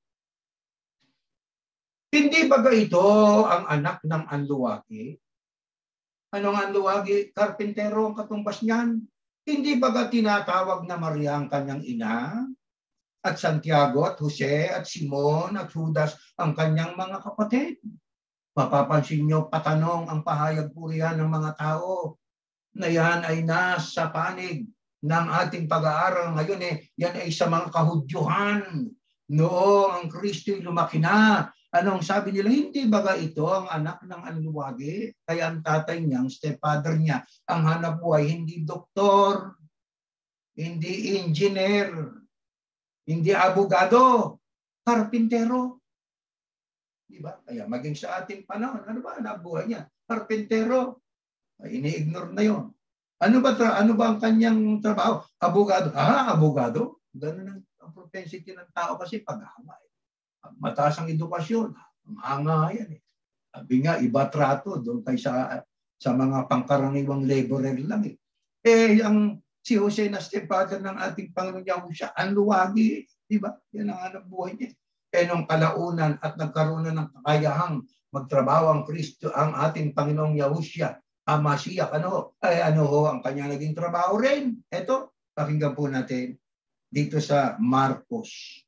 Hindi baga ito ang anak ng anluwagi? Anong anluwagi? Karpintero ang katumbas niyan. Hindi baga tinatawag na Maria ang kanyang ina? At Santiago at Jose at Simon at Judas ang kanyang mga kapatid? Mapapansin nyo, patanong ang pahayag purihan ng mga tao na yan ay nasa panig ng ating pag-aaral ngayon. Eh, yan ay sa mga kahudyuhan. Noong ang Kristo'y lumaki na, anong sabi nila? Hindi baga ito ang anak ng anluwagi? Kaya ang tatay niya, ang stepfather niya, ang hanap buhay, hindi doktor, hindi engineer, hindi abogado, karpintero. Diba? Kaya maging sa ating panahon, ano ba ang buhay niya? Karpintero. Ay, ini-ignore na yon. Ano ba, ano ba ang kanyang trabaho? Abogado. Ah, abogado? Ganun ang propensity ng tao kasi paghanga. Eh. Mataas ang edukasyon. Ang hanga yan. Eh. Sabi nga, iba trato doon kay sa, sa mga pangkaraniwang laborer lang. Eh, eh ang si Jose na stepfather ng ating Panginoong Yahusha, ang luwagi. Diba? Yan ang hanap buhay niya. Eh nung kalaunan at nagkaroon na ng kakayahang magtrabaho ang Kristo, ang ating Panginoong Yahusha, ang Masiyak, ano, ay ano ho ang kanya naging trabaho rin. Ito, pakinggan po natin dito sa Marcos.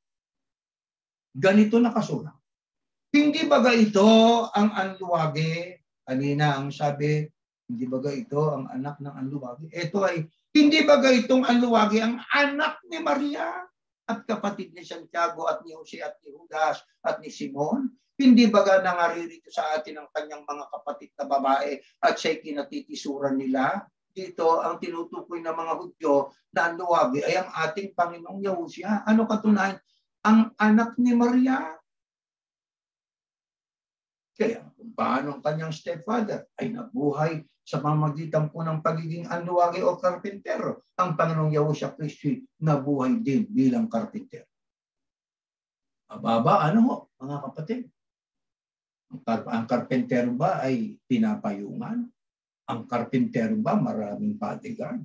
Ganito nakasulat. Hindi baga ito ang anluwagi? Kanina ang sabi, hindi baga ito ang anak ng anluwagi? Ito ay, hindi baga itong anluwagi ang anak ni Maria at kapatid ni Santiago at ni Jose at ni Judas at ni Simon? Hindi baga nangaririto sa atin ang kanyang mga kapatid na babae at siya'y kinatitisuran nila? Dito ang tinutukoy ng mga Hudyo na ang luwagi ay ang ating Panginoong Yahusha. Ano katunayan? Ang anak ni Maria. Kaya kung paano ang kanyang stepfather ay nabuhay sa pamamagitan po ng pagiging anluwagi o karpintero. Ang Panginoong Yahusha Kristo nabuhay din bilang karpintero. Ababa, ano ho, mga kapatid? Ang, kar ang karpintero ba ay pinapayungan? Ang karpintero ba maraming bodyguard?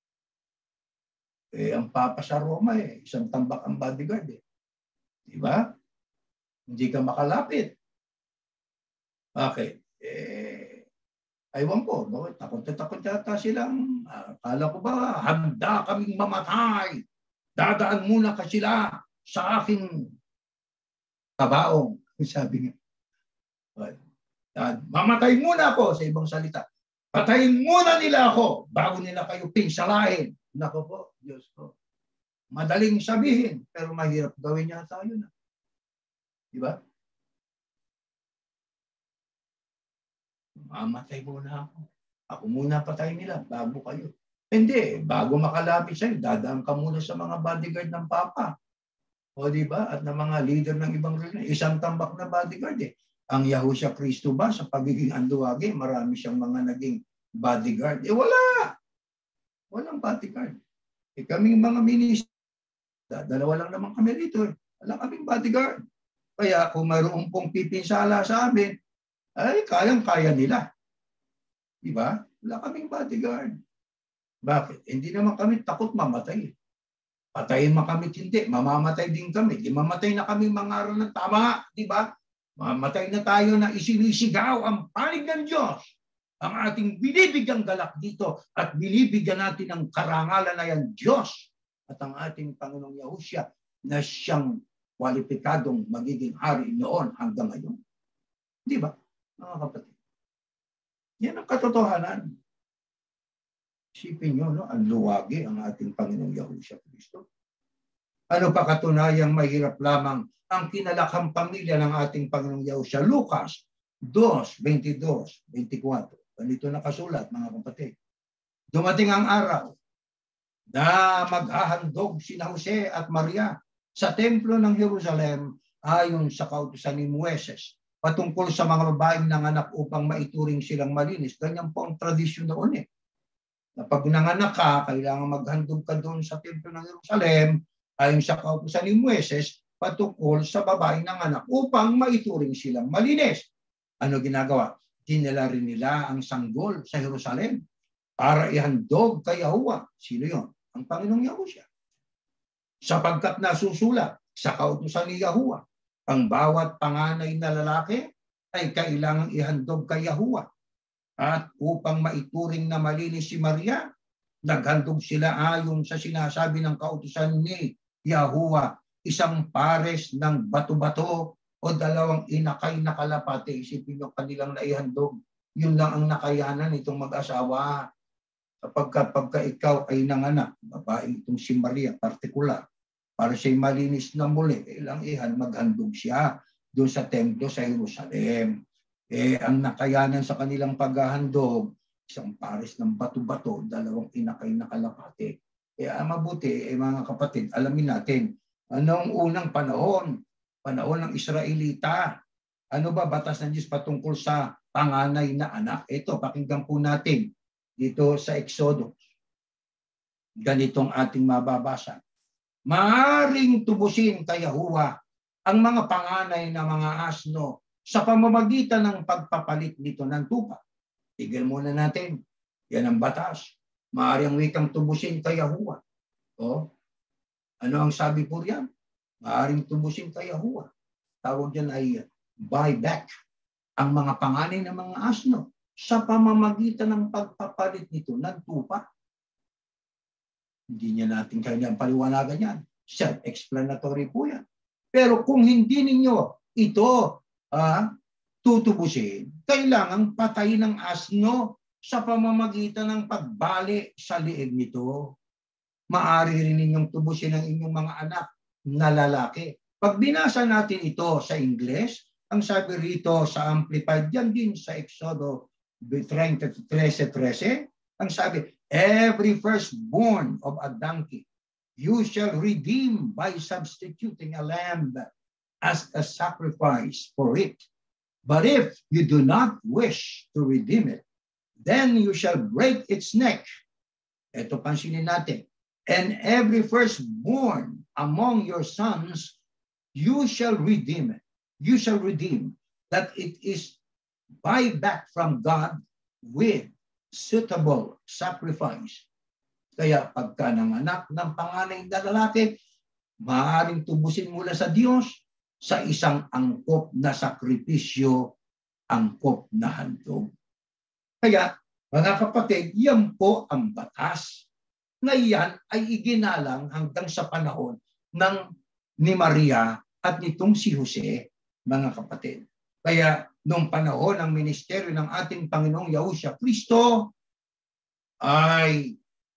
Eh, ang Papa sa Roma eh, isang tambak ang bodyguard eh. Di ba? Hindi ka makalapit. Bakit? Eh, aywan ko, no? Takot na takot yata silang, uh, kala ko ba, handa kaming mamatay. Dadaan muna ka sila sa aking kabaong. Sabi nga. Uh, mamatay muna ako sa ibang salita. Patayin muna nila ako bago nila kayo pinsalahin. Nako po, Diyos ko. Madaling sabihin, pero mahirap gawin yata yun. Di ba? Mamatay muna ako. Ako muna patay nila bago kayo. Hindi, bago makalapit sa'yo, dadaan ka muna sa mga bodyguard ng Papa. O di ba? At ng mga leader ng ibang religion. Isang tambak na bodyguard eh. Ang Yahusha Kristo ba sa pagiging anduwagi, marami siyang mga naging bodyguard. Eh wala! Walang bodyguard. Eh kaming mga minister, dalawa lang naman kami rito eh. Wala kaming bodyguard. Kaya kung mayroon pong pipinsala sa amin, ay kayang-kaya nila. Diba? Wala kaming bodyguard. Bakit? Hindi naman kami takot mamatay. Patayin man kami, hindi. Mamamatay din kami. Di mamatay na kami mangaral ng tama. Diba? Mamatay na tayo na isinisigaw ang panig ng Diyos. Ang ating binibigyang galak dito at binibigyan natin ng karangalan na yan Diyos at ang ating Panginoong Yahusha na siyang kwalipikadong magiging hari noon hanggang ngayon. Di ba, mga kapatid? Yan ang katotohanan. Isipin nyo, no? Ang luwagi ang ating Panginoong Yahusha Kristo. Ano pa katunayang mahirap lamang ang kinalakhang pamilya ng ating Panginoong Yahusha? Lucas two, twenty-two, twenty-four. Ganito nakasulat, mga kapatid. Dumating ang araw na maghahandog sina Jose at Maria sa templo ng Jerusalem ayon sa kautusan ni Moises patungkol sa mga babaeng nanganak upang maituring silang malinis. Ganyan po ang tradisyon noon eh. Na pag nanganak ka, kailangan maghandog ka doon sa templo ng Jerusalem ayon sa kautusan ni Moises patungkol sa babaeng nanganak upang maituring silang malinis. Ano ginagawa? Dinala rin nila ang sanggol sa Jerusalem para ihandog kay Yahuah. Sino yon? Ang Panginoong Yahusha. Sapagkat nasusulat sa kautusan ni Yahuah, ang bawat panganay na lalaki ay kailangang ihandog kay Yahuah. At upang maituring na malinis si Maria, naghandog sila ayon sa sinasabi ng kautusan ni Yahuah, isang pares ng bato-bato o dalawang inakay na kalapate. Isipin nyo kanilang naihandog. Yun lang ang nakayanan itong mag-asawa. Kapag pagka ikaw ay nanganak, babae itong si Maria, partikular, para siya'y malinis na muli, kailang ihan maghandog siya doon sa templo sa Jerusalem. Eh, ang nakayanan sa kanilang paghahandog, isang pares ng bato-bato, dalawang inakay na kalapate. Kaya mabuti, eh, mga kapatid, alamin natin, anong unang panahon? Panahon ng Israelita. Ano ba batas ng Diyos patungkol sa panganay na anak? Ito, pakinggan po natin dito sa Exodus. Ganitong ating mababasa. Maaring tubusin kay Yahuah ang mga panganay na mga asno sa pamamagitan ng pagpapalit nito ng tupa. Tigil muna natin. Yan ang batas. Maaring wikang tubusin kay Yahuah. O, ano ang sabi po riyan? Maaring tubusin kay Yahuah. Tawag yan ay buyback. Ang mga panganay ng mga asno sa pamamagitan ng pagpapalit nito ng tupa. Hindi niya natin kanyang paliwanagan yan. Self-explanatory po yan. Pero kung hindi ninyo ito ah, tutubusin, kailangan patayin ng asno sa pamamagitan ng pagbali sa liig nito. Maari rin ninyong tubusin ang inyong mga anak na lalaki. Pag binasa natin ito sa Ingles, ang sabi rito sa Amplified, yan din sa Exodo thirteen thirteen, ang sabi, every firstborn of a donkey you shall redeem by substituting a lamb as a sacrifice for it. But if you do not wish to redeem it, then you shall break its neck. Ito pansinin natin. And every firstborn among your sons, you shall redeem it. You shall redeem. That it is buy back from God with suitable sacrifice. Kaya pagka nanganak ng panganay na lalaki, maaaring tubusin mula sa Diyos sa isang angkop na sakripisyo, angkop na handog. Kaya, mga kapatid, yan po ang batas. Ngayon ay iginalang hanggang sa panahon ng ni Maria at nitong si Jose, mga kapatid. Kaya, nung panahon ng ministeryo ng ating Panginoong Yahusha Kristo, ay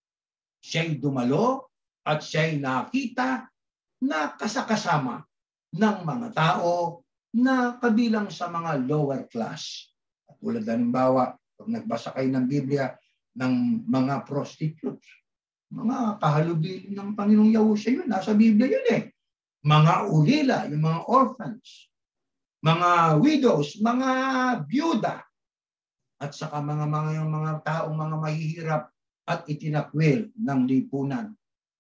siya'y dumalo at siya'y nakita na kasakasama ng mga tao na kabilang sa mga lower class. At tulad halimbawa, pag nagbasa kayo ng Biblia ng mga prostitutes, mga kahalubili ng Panginoong Yahusha yun, nasa Biblia yun eh. Mga ulila, yung mga orphans, mga widows, mga byuda, at saka mga mga yung mga taong mga mahihirap at itinakwil ng lipunan.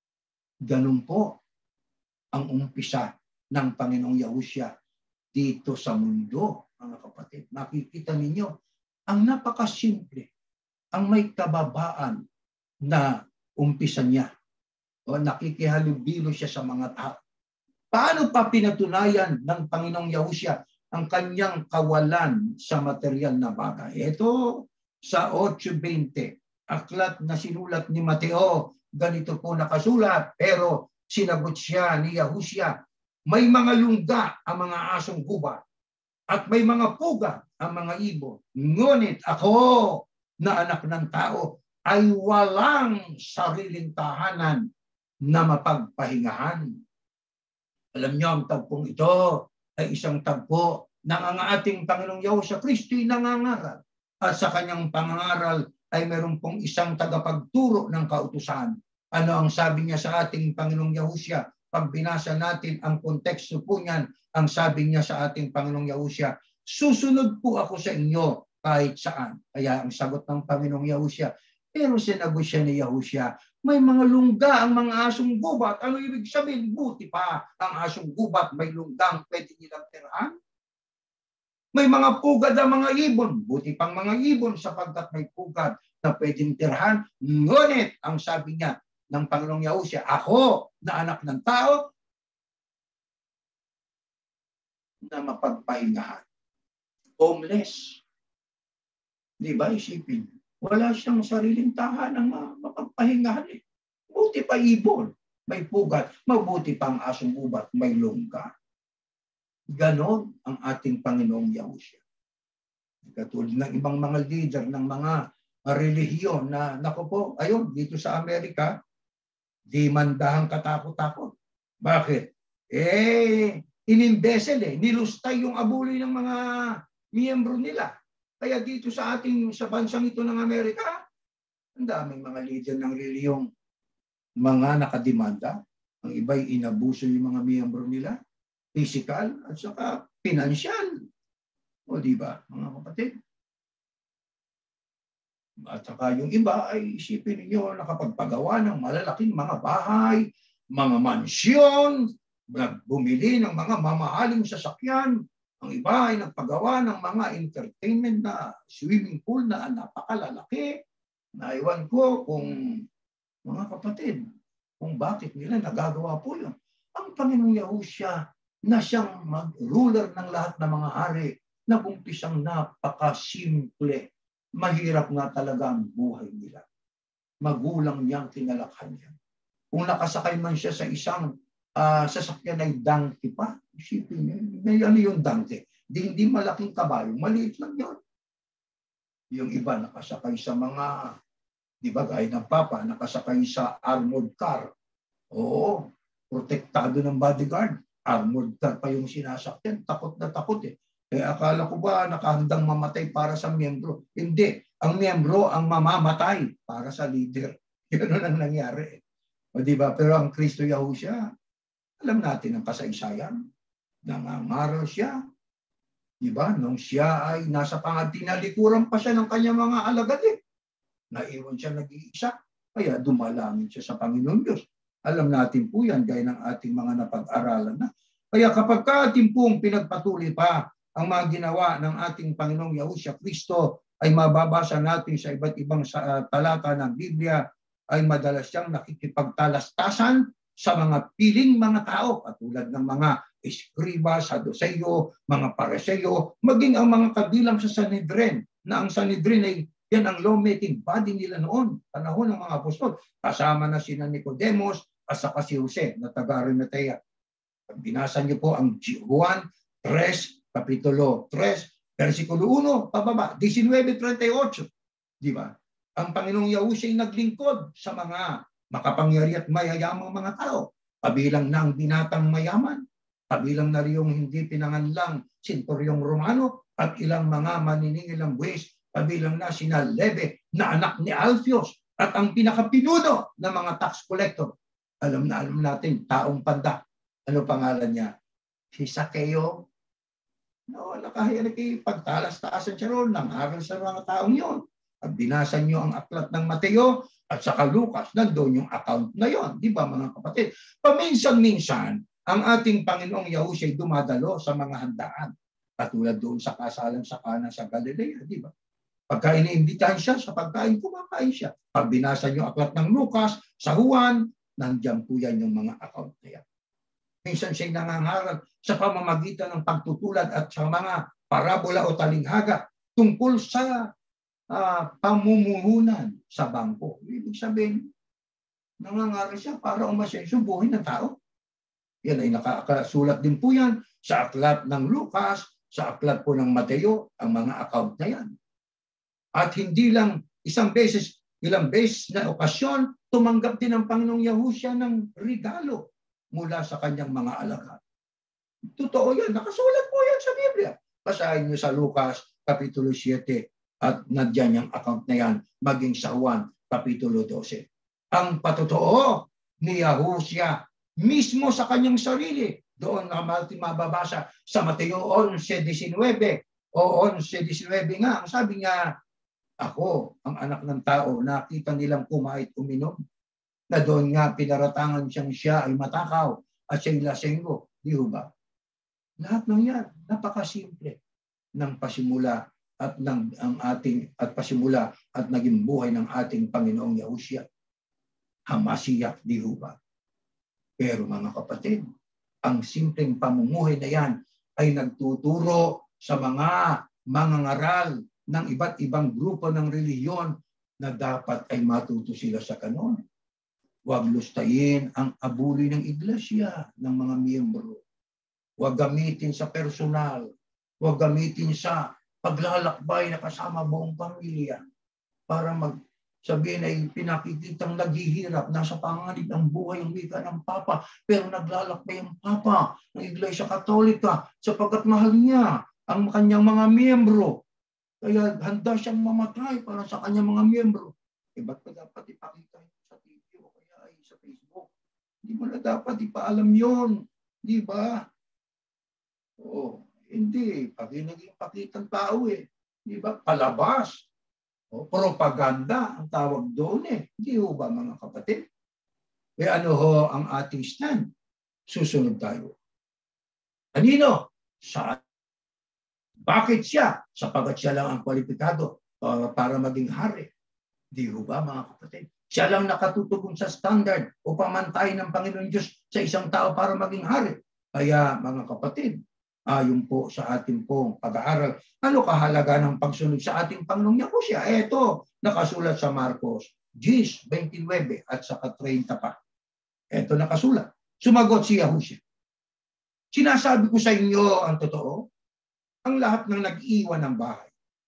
Ganun po ang umpisa ng Panginoong Yahusha dito sa mundo, mga kapatid. Makikita ninyo, ang napakasimple, ang may kababaan na umpisa niya. O nakikihalubilo siya sa mga tao. Paano pa pinatunayan ng Panginoong Yahusha ang kanyang kawalan sa material na bagay? Ito sa eight twenty, aklat na sinulat ni Mateo, ganito po nakasulat, pero sinagot siya ni Yahusha, may mga lungga ang mga asong gubat at may mga puga ang mga ibon. Ngunit ako na anak ng tao ay walang sariling tahanan na mapagpahingahan. Alam niyo, ang tagpong ito ay isang tagpo ng ang ating Panginoong Yahusha Kristo'y nangangaral. At sa kanyang pangangaral ay meron pong isang tagapagturo ng kautusan. Ano ang sabi niya sa ating Panginoong Yahusha? Pag binasa natin ang konteksto po niyan, ang sabi niya sa ating Panginoong Yahusha, susunod po ako sa inyo kahit saan. Kaya ang sagot ng Panginoong Yahusha, pero sinagot siya ni Yahusha, may mga lungga ang mga asong gubat. Ano ibig sabihin? Buti pa ang asong gubat, may lunggang pwede nilang tirahan. May mga pugad ang mga ibon. Buti pang mga ibon sapagkat may pugad na pwedeng tirahan. Ngunit, ang sabi niya ng Panginoong Yahusha, ako na anak ng tao na mapagpahingahan. Homeless. Di ba isipin? Wala siyang sariling tahanan na mapagpahingahan eh. Buti pa ibon, may pugad. Mabuti pang asong gubat, may lungga. Ganon ang ating Panginoong Yahusha. Katulad ng ibang mga leader ng mga relihiyon na, naku po, ayun, dito sa Amerika, di mandahang katakot-takot. Bakit? Eh, inimbesel eh, nilustay yung abuloy ng mga miyembro nila. Kaya dito sa ating, sa bansang ito ng Amerika, ang daming mga leader ng relihiyong mga nakademanda. Ang iba'y inabuso yung mga miyembro nila, physical at saka financial. O di ba, mga kapatid? At saka yung iba ay isipin niyo nakapagpagawa ng malalaking mga bahay, mga mansyon, bumili ng mga mamahaling sasakyan. Ang iba ay nagpagawa ng mga entertainment na swimming pool na napakalalaki. Naiwan ko kung mga kapatid, kung bakit nila nagagawa po yun. Ang Panginoong Yahusha na siyang mag-ruler ng lahat ng mga hari, nag-umpisang napakasimple. Mahirap nga talaga ang buhay nila. Magulang niyang kinalakhan niya. Kung nakasakay man siya sa isang uh, sasakyan ay donkey pa, isipin niyo, may ano yung donkey? Di, hindi malaking kabayo, maliit lang yun. Yung iba nakasakay sa mga, di ba, gaya ng Papa, nakasakay sa armored car. Oo, protektado ng bodyguard. Armored car pa yung sinasakyan. Takot na takot eh. Kaya akala ko ba nakahandang mamatay para sa miyembro? Hindi. Ang miyembro ang mamamatay para sa leader. Yun ang nangyari. O di ba? Pero ang Kristo Yahusha, alam natin ang kasaysayan. Nangangaral siya. Di ba? Nung siya ay nasa tinalikuran pa siya ng kanyang mga alagad eh. Naiwan siya nag-iisa. Kaya dumalangin siya sa Panginoon Diyos. Alam natin po yan gaya ng ating mga napag-aralan na. Kaya kapag ating pong pinagpatuloy pa ang mga ginawa ng ating Panginoong Yahusha Kristo ay mababasa natin sa iba't ibang uh, talata ng Biblia ay madalas siyang nakikipagtalastasan sa mga piling mga tao katulad ng mga eskriba, saduseyo, mga paraseyo, maging ang mga kabilang sa Sanhedrin na ang Sanhedrin ay yan ang lawmaking body nila noon, panahon ng mga apostol. Kasama na sina Nicodemus at saka si Jose na taga-Arimatea. Binasa niyo po ang Juan three, Kapitulo three, versikulo one, pababa, nineteen thirty-eight. Di ba? Ang Panginoong Yahusha ay naglingkod sa mga makapangyari at mayayamang mga tao. Kabilang na ang binatang mayaman, kabilang na rin yung hindi pinanganlang senturyong Romano at ilang mga maniningil buwis, kabilang na sina Leve na anak ni Alpheus at ang pinakapinuno ng mga tax collector. Alam na alam natin, taong panda. Ano pangalan niya? Si Sakeo. No, nakahaya nakipagtalas-taasan siya roon, nangaral sa mga taong yon. At binasa niyo ang aklat ng Mateo at saka Lucas, nandoon yung account na yon. Di ba mga kapatid? Paminsan-minsan, ang ating Panginoong Yahusha ay dumadalo sa mga handaan. Katulad doon sa kasalan sa Kana sa Galilea, di ba? Pagka iniimbitahan siya sa pagkain, kumakain siya. Pag binasa niyo aklat ng Lucas, sa Juan, nandiyan po yan yung mga account na yan. Minsan siya'y nangangaral sa pamamagitan ng pagtutulad at sa mga parabola o talinghaga tungkol sa uh, pamumuhunan sa bangko. Ibig sabihin, nangangaral siya para umasenso buhay ng tao. Yan ay nakasulat din po yan sa aklat ng Lucas, sa aklat po ng Mateo, ang mga account na yan. At hindi lang isang beses, ilang beses na okasyon, tumanggap din ang Panginoong Yahusha ng regalo mula sa kanyang mga alagad. Totoo yan. Nakasulat po yan sa Biblia. Basahin niyo sa Lucas, Kapitulo seven, at nandiyan yung account na yan, maging sa Juan, Kapitulo twelve. Ang patotoo ni Yahusha mismo sa kanyang sarili, doon na mababasa sa Mateo eleven nineteen o eleven nineteen nga, ang sabi niya, ako, ang anak ng tao, nakita nilang kumait uminom, na doon nga pinaratangan siyang siya ay matakaw at siya'y lasenggo. Di ba? Lahat ng yan, napakasimple ng pasimula at ng ang ating at pasimula at naging buhay ng ating Panginoong Yahusha. Hamasiyak, di ba? Pero mga kapatid, ang simpleng pamumuhay na yan ay nagtuturo sa mga mangangaral ng iba't ibang grupo ng relihiyon na dapat ay matuto sila sa kanon. Huwag lustayin ang abuli ng iglesia ng mga miyembro. Huwag gamitin sa personal. Huwag gamitin sa paglalakbay na kasama buong pamilya para mag sabihin ay pinakikitang naghihirap, nasa panganib ang buhay, ang wika ng Papa, pero naglalakbay ang Papa ng Iglesia Katolika sapagkat mahal niya ang kanyang mga miyembro. Kaya handa siyang mamatay para sa kanyang mga miyembro. E ba't pa dapat ipakita sa T V o kaya ay sa Facebook? Hindi mo na dapat ipaalam yun. Di ba? Oo. Hindi. Pag naging pakitang tao eh. Di ba? Palabas. O, propaganda ang tawag doon eh. Hindi ho ba mga kapatid? E ano ho ang ating stand? Susunod tayo. Kanino? Sa bakit siya? Sapagat siya lang ang kwalipikado para, para maging hari. Di ho ba mga kapatid? Siya lang nakatutugon sa standard o pamantay ng Panginoon Diyos sa isang tao para maging hari. Kaya mga kapatid, ayon po sa ating pong pag-aaral, ano kahalaga ng pagsunod sa ating Panginoong Yahusha? Ito, nakasulat sa Marcos ten twenty-nine at saka thirty pa. Ito nakasulat. Sumagot si Yahusha. Sinasabi ko sa inyo ang totoo, ang lahat ng nag-iwan ng bahay.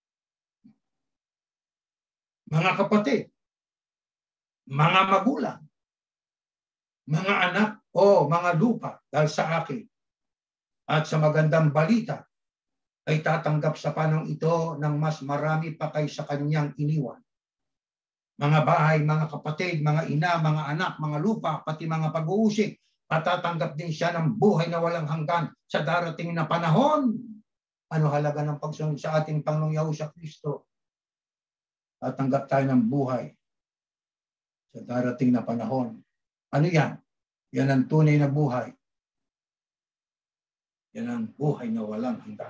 Mga kapatid, mga magulang, mga anak o mga lupa dahil sa akin at sa magandang balita ay tatanggap sa panahon ito ng mas marami pa kaysa kanyang iniwan. Mga bahay, mga kapatid, mga ina, mga anak, mga lupa, pati mga pag-uusik, at tatanggap din siya ng buhay na walang hanggan sa darating na panahon. Ano halaga ng pagsunod sa ating Panginoong Yahusha Kristo? Tatanggap tayo ng buhay sa darating na panahon. Ano yan? Yan ang tunay na buhay. Yan ang buhay na walang hanggan.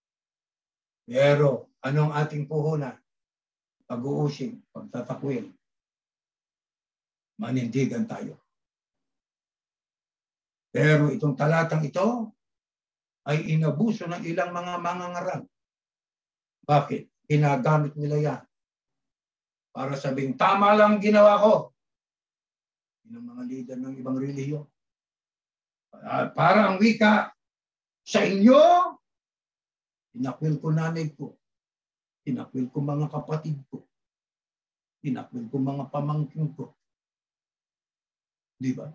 Pero anong ating puhunan? Pag-uusig, pagtatakwil. Manindigan tayo. Pero itong talatang ito ay inabuso ng ilang mga mangangaral. Bakit? Ginagamit nila yan para sabing, tama lang ginawa ko. Yun ang mga leader ng ibang relihiyon. Para ang wika, sa inyo, tinakwil ko nanay ko, tinakwil ko mga kapatid ko, tinakwil ko mga pamangkin ko. Di ba?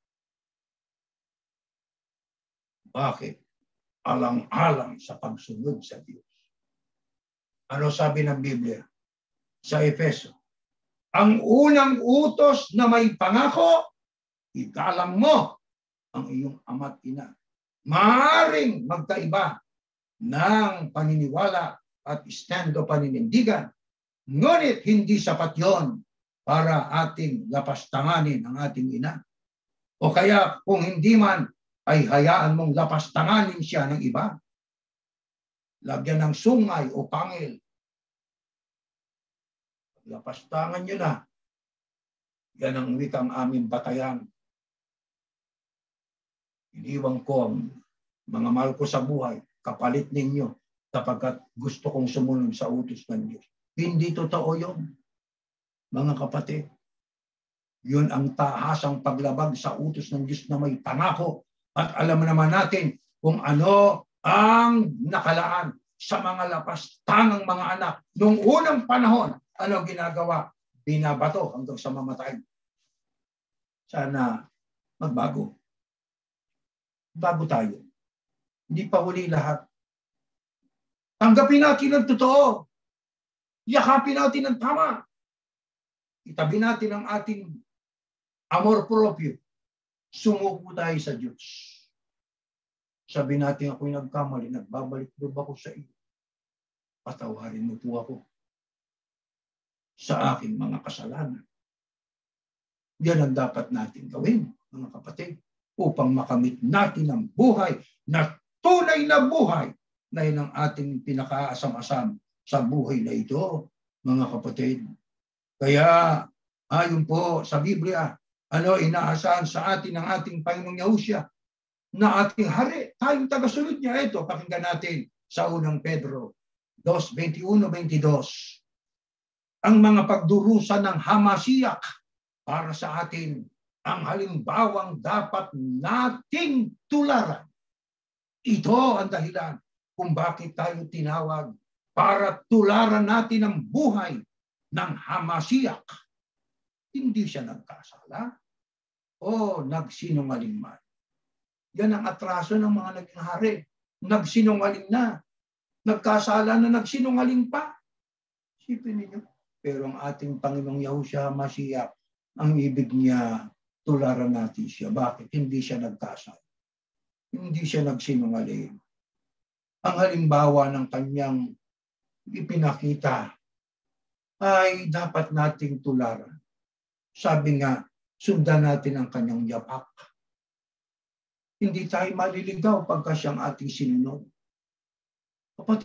Bakit? Alang-alang sa pagsunod sa Diyos. Ano sabi ng Biblia? Sa Efeso, ang unang utos na may pangako, igalang mo ang iyong ama't ina. Maaring magkaiba ng paniniwala at estando paninindigan, ngunit hindi sapat yon para ating lapastanganin ang ating ina. O kaya kung hindi man, ay hayaan mong lapastanganin siya ng iba. Lagyan ng sungay o pangil. Lapastangan nyo na. Yan ang wikang aming batayan. Iniwan ko ang mga mahal ko sa buhay, kapalit ninyo, kapagkat gusto kong sumunod sa utos ng Diyos. Hindi totoo yun, mga kapatid. Yun ang tahasang paglabag sa utos ng Diyos na may pangako. At alam naman natin kung ano ang nakalaan sa mga lapastangang mga anak. Noong unang panahon, ano ginagawa? Binabato hanggang sa mamatay. Sana magbago. Bago tayo. Hindi pa huli lahat. Tanggapin natin ang totoo. Yakapin natin ang tama. Itabi natin ang ating amor proprio. Sumuko tayo sa Diyos. Sabi natin, ako'y nagkamali, nagbabalik loob ako sa iyo. Patawarin mo po ako sa aking mga kasalanan. Yan ang dapat natin gawin, mga kapatid, upang makamit natin ang buhay na tunay na buhay na yun ang ating pinakaasam-asam sa buhay na ito, mga kapatid. Kaya, ayon po sa Biblia, ano inaasahan sa atin ng ating Panginoong Yahusha na ating hari, tayong tagasunod niya. Ito, pakinggan natin sa unang Pedro two, twenty-one, twenty-two. Ang mga pagdurusa ng hamasiyak para sa atin ang halimbawang dapat nating tularan. Ito ang dahilan kung bakit tayo tinawag para tularan natin ang buhay ng hamasiyak. Hindi siya nagkasala o nagsinungaling man. Yan ang atraso ng mga naging hari. Nagsinungaling na. Nagkasala na, nagsinungaling pa. Isipin ninyo. Pero ang ating Panginoong Yahusha Mashiach, ang ibig niya, tularan natin siya. Bakit? Hindi siya nagkasala. Hindi siya nagsinungaling. Ang halimbawa ng kanyang ipinakita ay dapat nating tularan. Sabi nga, sundan natin ang kanyang yapak. Hindi tayo maliligaw pagka siyang ating sinunod. Kapatid,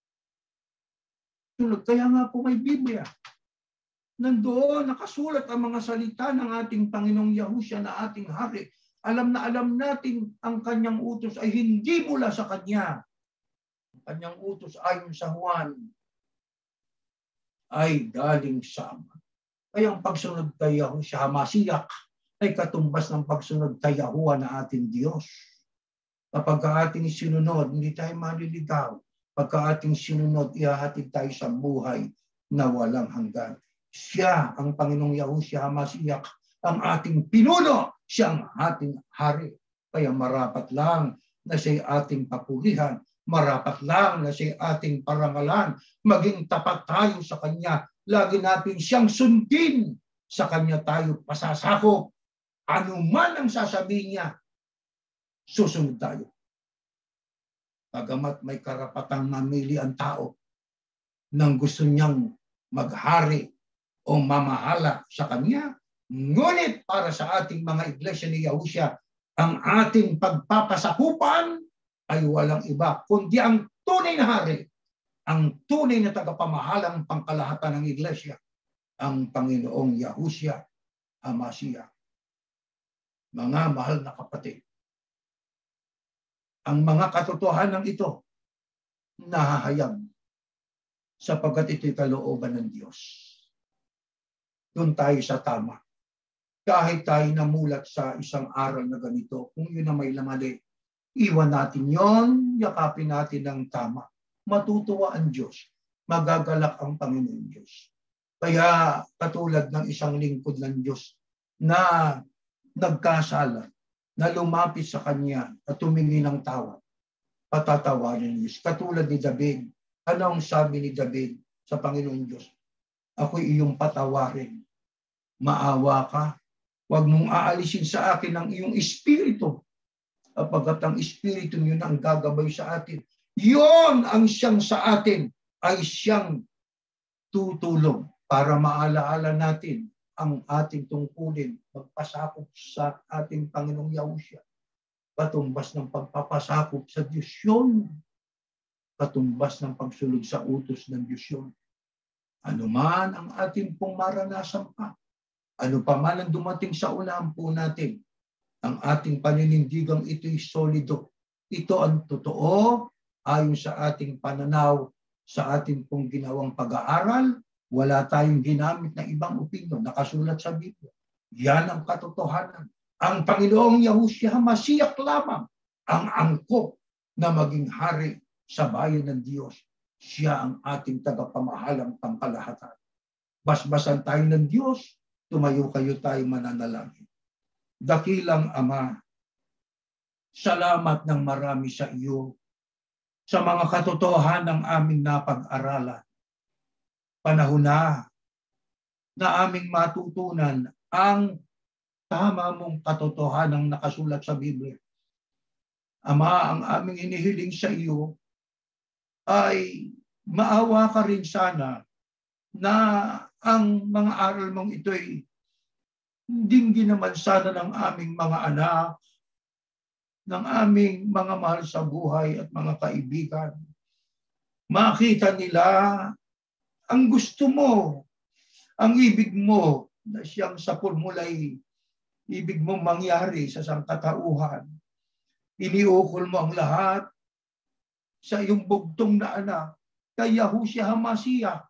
kaya nga po may Biblia. Nandoon nakasulat ang mga salita ng ating Panginoong Yahusha na ating hari. Alam na alam natin ang kanyang utos ay hindi mula sa kanya. Ang kanyang utos ayon sa Juan ay galing sa Ama. Kaya ang pagsunod kay Yahusha Mashiach ay katumbas ng pagsunod kay Yahuah na ating Diyos. Kapag ating sinunod, hindi tayo maliligaw. Pagka ating sinunod, ihahatid tayo sa buhay na walang hanggan. Siya, ang Panginoong Yahusha Mashiach, ang ating pinuno. Siya ang ating hari. Kaya marapat lang na siya ating papurihan. Marapat lang na siya ating parangalan. Maging tapat tayo sa Kanya. Lagi natin siyang sundin. Sa Kanya tayo pasasakop. Ano man ang sasabihin niya, susunod tayo. Bagamat may karapatang mamili ang tao nang gusto niyang maghari o mamahala sa kanya, ngunit para sa ating mga iglesia ni Yahusha, ang ating pagpapasakupan ay walang iba kundi ang tunay na hari, ang tunay na tagapamahalang pangkalahatan ng iglesia, ang Panginoong Yahusha, Hamasiya. Mga mahal na kapatid, ang mga katotohanan ito nahahayag sapagkat ito'y kalooban ng Diyos. Doon tayo sa tama. Kahit tayo namulat sa isang aral na ganito, kung yun na may lamali, iwan natin yon, yakapin natin ng tama. Matutuwa ang Diyos. Magagalak ang Panginoon Diyos. Kaya katulad ng isang lingkod ng Diyos na nagkasala, na lumapit sa Kanya at tumingi ng tawad, patatawarin niya. Katulad ni David, ano ang sabi ni David sa Panginoon Diyos? Ako'y iyong patawarin. Maawa ka. Huwag mong aalisin sa akin ang iyong espiritu. Kapagkat ang espiritu yun ang gagabay sa atin. Yon ang siyang sa atin ay siyang tutulong para maalaala natin ang ating tungkulin, magpasakop sa ating Panginoong Yahusha. Katumbas ng pagpapasakop sa Diyos yun. Katumbas ng pagsulod sa utos ng Diyos yun. Ano man ang ating pong maranasan pa, ano pa man ang dumating sa unahan po natin, ang ating paninindigang ito'y solido. Ito ang totoo ayon sa ating pananaw, sa ating pong ginawang pag-aaral. Wala tayong ginamit na ibang opinyon, nakasulat sa Biblia. Yan ang katotohanan. Ang Panginoong Yahusha, Masiyak lamang ang angkop na maging hari sa bayan ng Diyos. Siya ang ating tagapamahalang pangkalahatan. Basbasan tayo ng Diyos, tumayo kayo tayo mananalangin. Dakilang Ama, salamat ng marami sa iyo sa mga katotohanan ng aming napag-aralan. Panahon na na aming matutunan ang tama mong katotohanan nakasulat sa Biblia. Ama, ang aming inihiling sa iyo ay maawa ka rin sana na ang mga aral mong ito'y hindi naman sana ng aming mga anak, ng aming mga mahal sa buhay at mga kaibigan. Makita nila ang gusto mo, ang ibig mo, na siyang sa formula'y ibig mong mangyari sa sangkatauhan. Iniukol mo ang lahat sa iyong bugtong na anak, kay Yahusha Hamasiyak,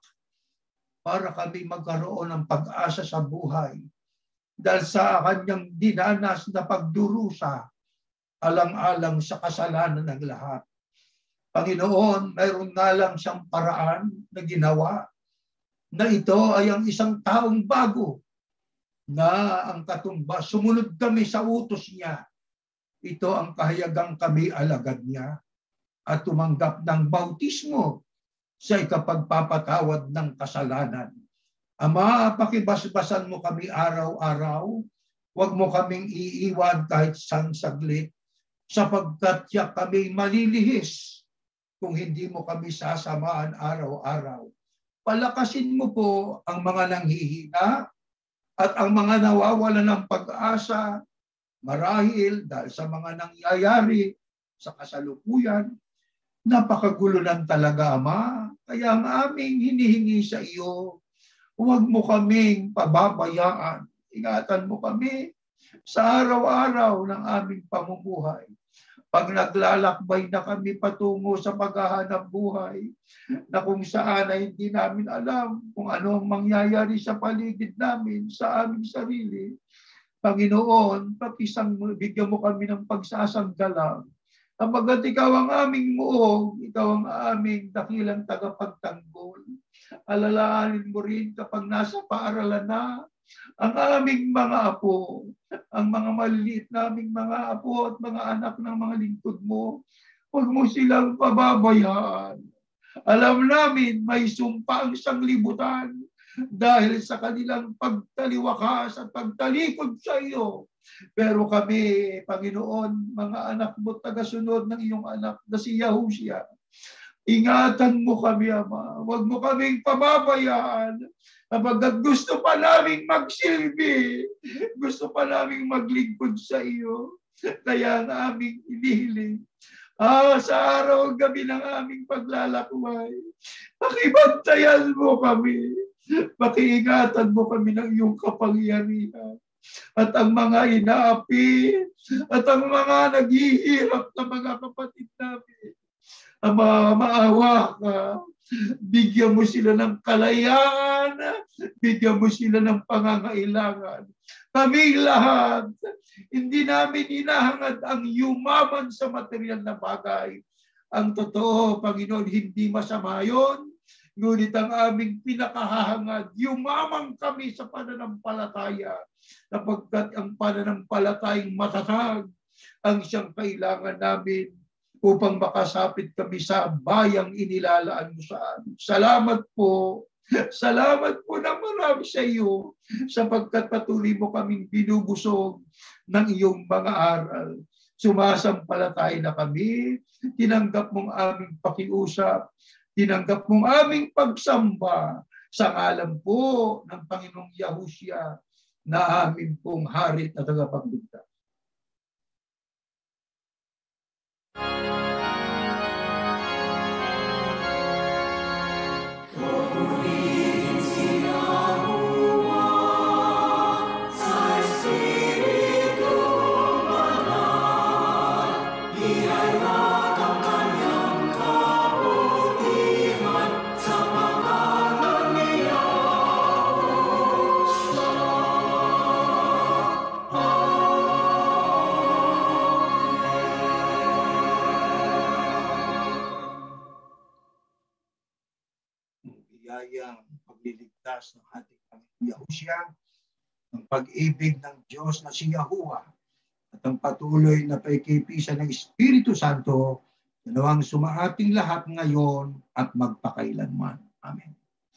para kami magkaroon ng pag-asa sa buhay. Dahil sa kanyang dinanas na pagdurusa, alang-alang sa kasalanan ng lahat. Panginoon, mayroon nga lang siyang paraan na ginawa na ito ay ang isang taong bago na ang katumbas. Sumunod kami sa utos niya. Ito ang kahayagang kami alagad niya at tumanggap ng bautismo sa ikapagpapatawad ng kasalanan. Ama, pakibasbasan mo kami araw-araw. Huwag mo kaming iiwan kahit sang saglit sapagkat ya kami malilihis kung hindi mo kami sasamaan araw-araw. Palakasin mo po ang mga nanghihina at ang mga nawawalan ng pag-asa marahil dahil sa mga nangyayari sa kasalukuyan. Napakagulo ng talaga, Ama. Kaya ang aming hinihingi sa iyo, huwag mo kaming pababayaan. Ingatan mo kami sa araw-araw ng aming pamumuhay. Pag naglalakbay na kami patungo sa paghahanap buhay, na kung saan ay hindi namin alam kung ano ang mangyayari sa paligid namin, sa aming sarili, Panginoon, pakisang bigyan mo kami ng pagsasanggalang. Kapagkat ikaw ang aming muog, ikaw ang aming dakilang tagapagtanggol. Alalahanin mo rin kapag nasa paaralan na ang aming mga apo, ang mga maliliit naming mga apo at mga anak ng mga lingkod mo, huwag mo silang pababayaan. Alam namin may sumpa ang sanglibutan dahil sa kanilang pagtaliwakas at pagtalikod sa iyo. Pero kami, Panginoon, mga anak mo, tagasunod ng iyong anak na si Yahusha, ingatan mo kami, Ama. Huwag mo kaming pababayaan. Kapag gusto pa naming magsilbi, gusto pa naming maglingkod sa iyo, kaya ang aming inihiling, ah, sa araw gabi ng aming paglalakbay, pakibantayan mo kami, pakiingatan mo kami ng iyong kapangyarihan. At ang mga inaapi, at ang mga naghihirap na mga kapatid namin, Ama, maawa ka. Bigyan mo sila ng kalayaan, bigyan mo sila ng pangangailangan. Kami lahat, hindi namin hinahangad ang yumaman sa material na bagay. Ang totoo, Panginoon, hindi masama yun. Ngunit ang aming pinakahahangad, yumaman kami sa pananampalataya, sapagkat ang pananampalatayang matatag ang siyang kailangan namin upang makasapit kami sa bayang inilalaan mo sa amin. Salamat po. Salamat po na marami sa iyo sapagkat patuloy mo kaming binubusog ng iyong mga aral. Sumasampalatay na kami, tinanggap mong aming pakiusap, tinanggap mong aming pagsamba sa ngalan po ng Panginoong Yahusha na aming pong hari at tagapagligtas. Ang pagliligtas ng ating Panginoon Yahusha, ang pag-ibig ng Diyos na si Yahuah, at ang patuloy na pagkikipisan ng Espiritu Santo, nawang sumaating lahat ngayon at magpakailanman. Amen.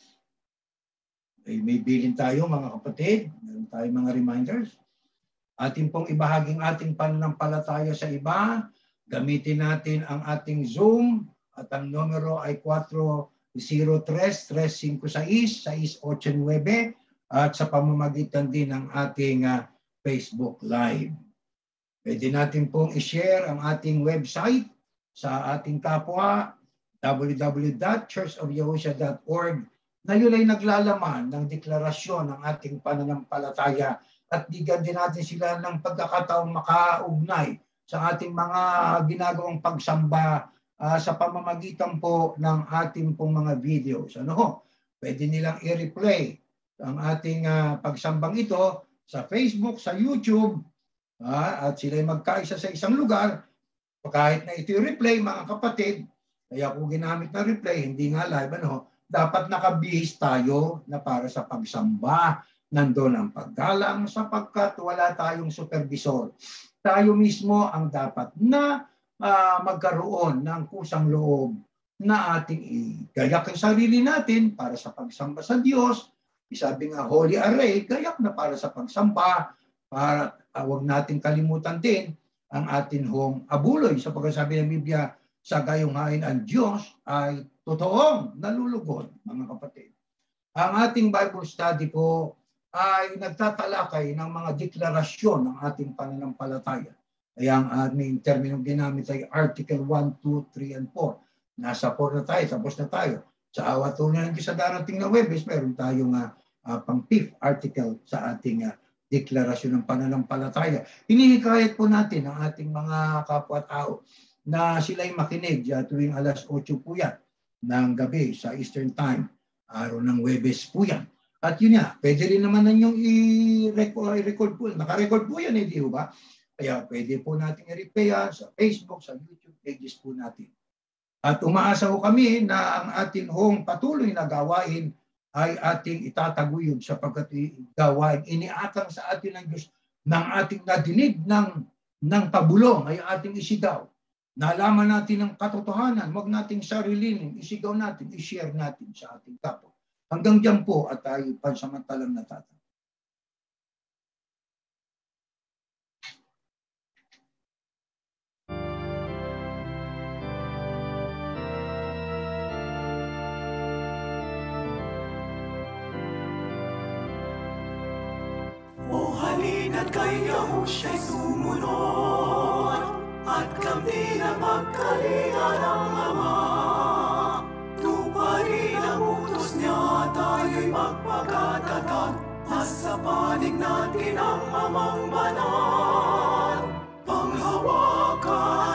Okay, may bilin tayo mga kapatid, meron tayong mga reminders. Ating pong ibahaging ating pananampalataya sa iba, gamitin natin ang ating Zoom at ang numero ay four zero three, three five six, six eight nine at sa pamamagitan din ng ating uh, Facebook Live. Pwede natin pong i-share ang ating website sa ating kapwa w w w dot church of yahusha dot org na yun ay naglalaman ng deklarasyon ng ating pananampalataya at bigyan din natin sila ng pagkakataong makaugnay sa ating mga ginagawang pagsamba Uh, sa pamamagitan po ng ating pong mga videos. Ano ho? Pwede nilang i-replay ang ating uh, pagsambang ito sa Facebook, sa YouTube, uh, at sila'y magkaisa sa isang lugar. Kahit na ito i-replay, mga kapatid, kaya kung ginamit na replay, hindi nga live, ano, dapat nakabihis tayo na para sa pagsamba. Nandun ang paggalang sapagkat wala tayong supervisor. Tayo mismo ang dapat na Uh, magkaroon ng kusang loob na ating igayak ang sarili natin para sa pagsamba sa Diyos. Sabi nga, Holy Array, gayak na para sa pagsamba, para uh, huwag natin kalimutan din ang atin hong abuloy. Sa pagkasabi ng Biblia, sa gayungain ang Diyos ay totoong nalulugod, mga kapatid. Ang ating Bible study po ay nagtatalakay ng mga deklarasyon ng ating pananampalataya. Kaya ang aming terminong ginamit ay Article one, two, three, and four. Nasa four na tayo, tapos na tayo. Sa awa tulad ng sa darating na Webes, meron tayong uh, uh, pang fifth article sa ating uh, deklarasyon ng pananampalataya. Hinihikayat po natin ang ating mga kapwa-tao na sila'y makinig uh, tuwing alas eight po yan ng gabi sa Eastern Time. Araw ng Webes po yan. At yun nga, pwede rin naman ninyong i-record po. Naka-record po yan, eh, di ba? Kaya pwede po natin i-replay sa Facebook, sa YouTube pages po natin. At umaasa ko kami na ang ating hong patuloy na gawain ay ating itataguyod sapagkat gawain iniatang sa atin ng Diyos ng ating nadinig ng, ng pabulong ay ating isigaw. Nalaman natin ang katotohanan, huwag nating sarilinin, isigaw natin, i-share natin sa ating kapwa. Hanggang dyan po at tayo pansamantalang natatapos. at kay Yahusha'y sumunod, at kami na magkalinga ng Ama. Tuparin ang utos niya, tayo'y magpakatatag, at sa panig natin ang Amang banal. Panghawakan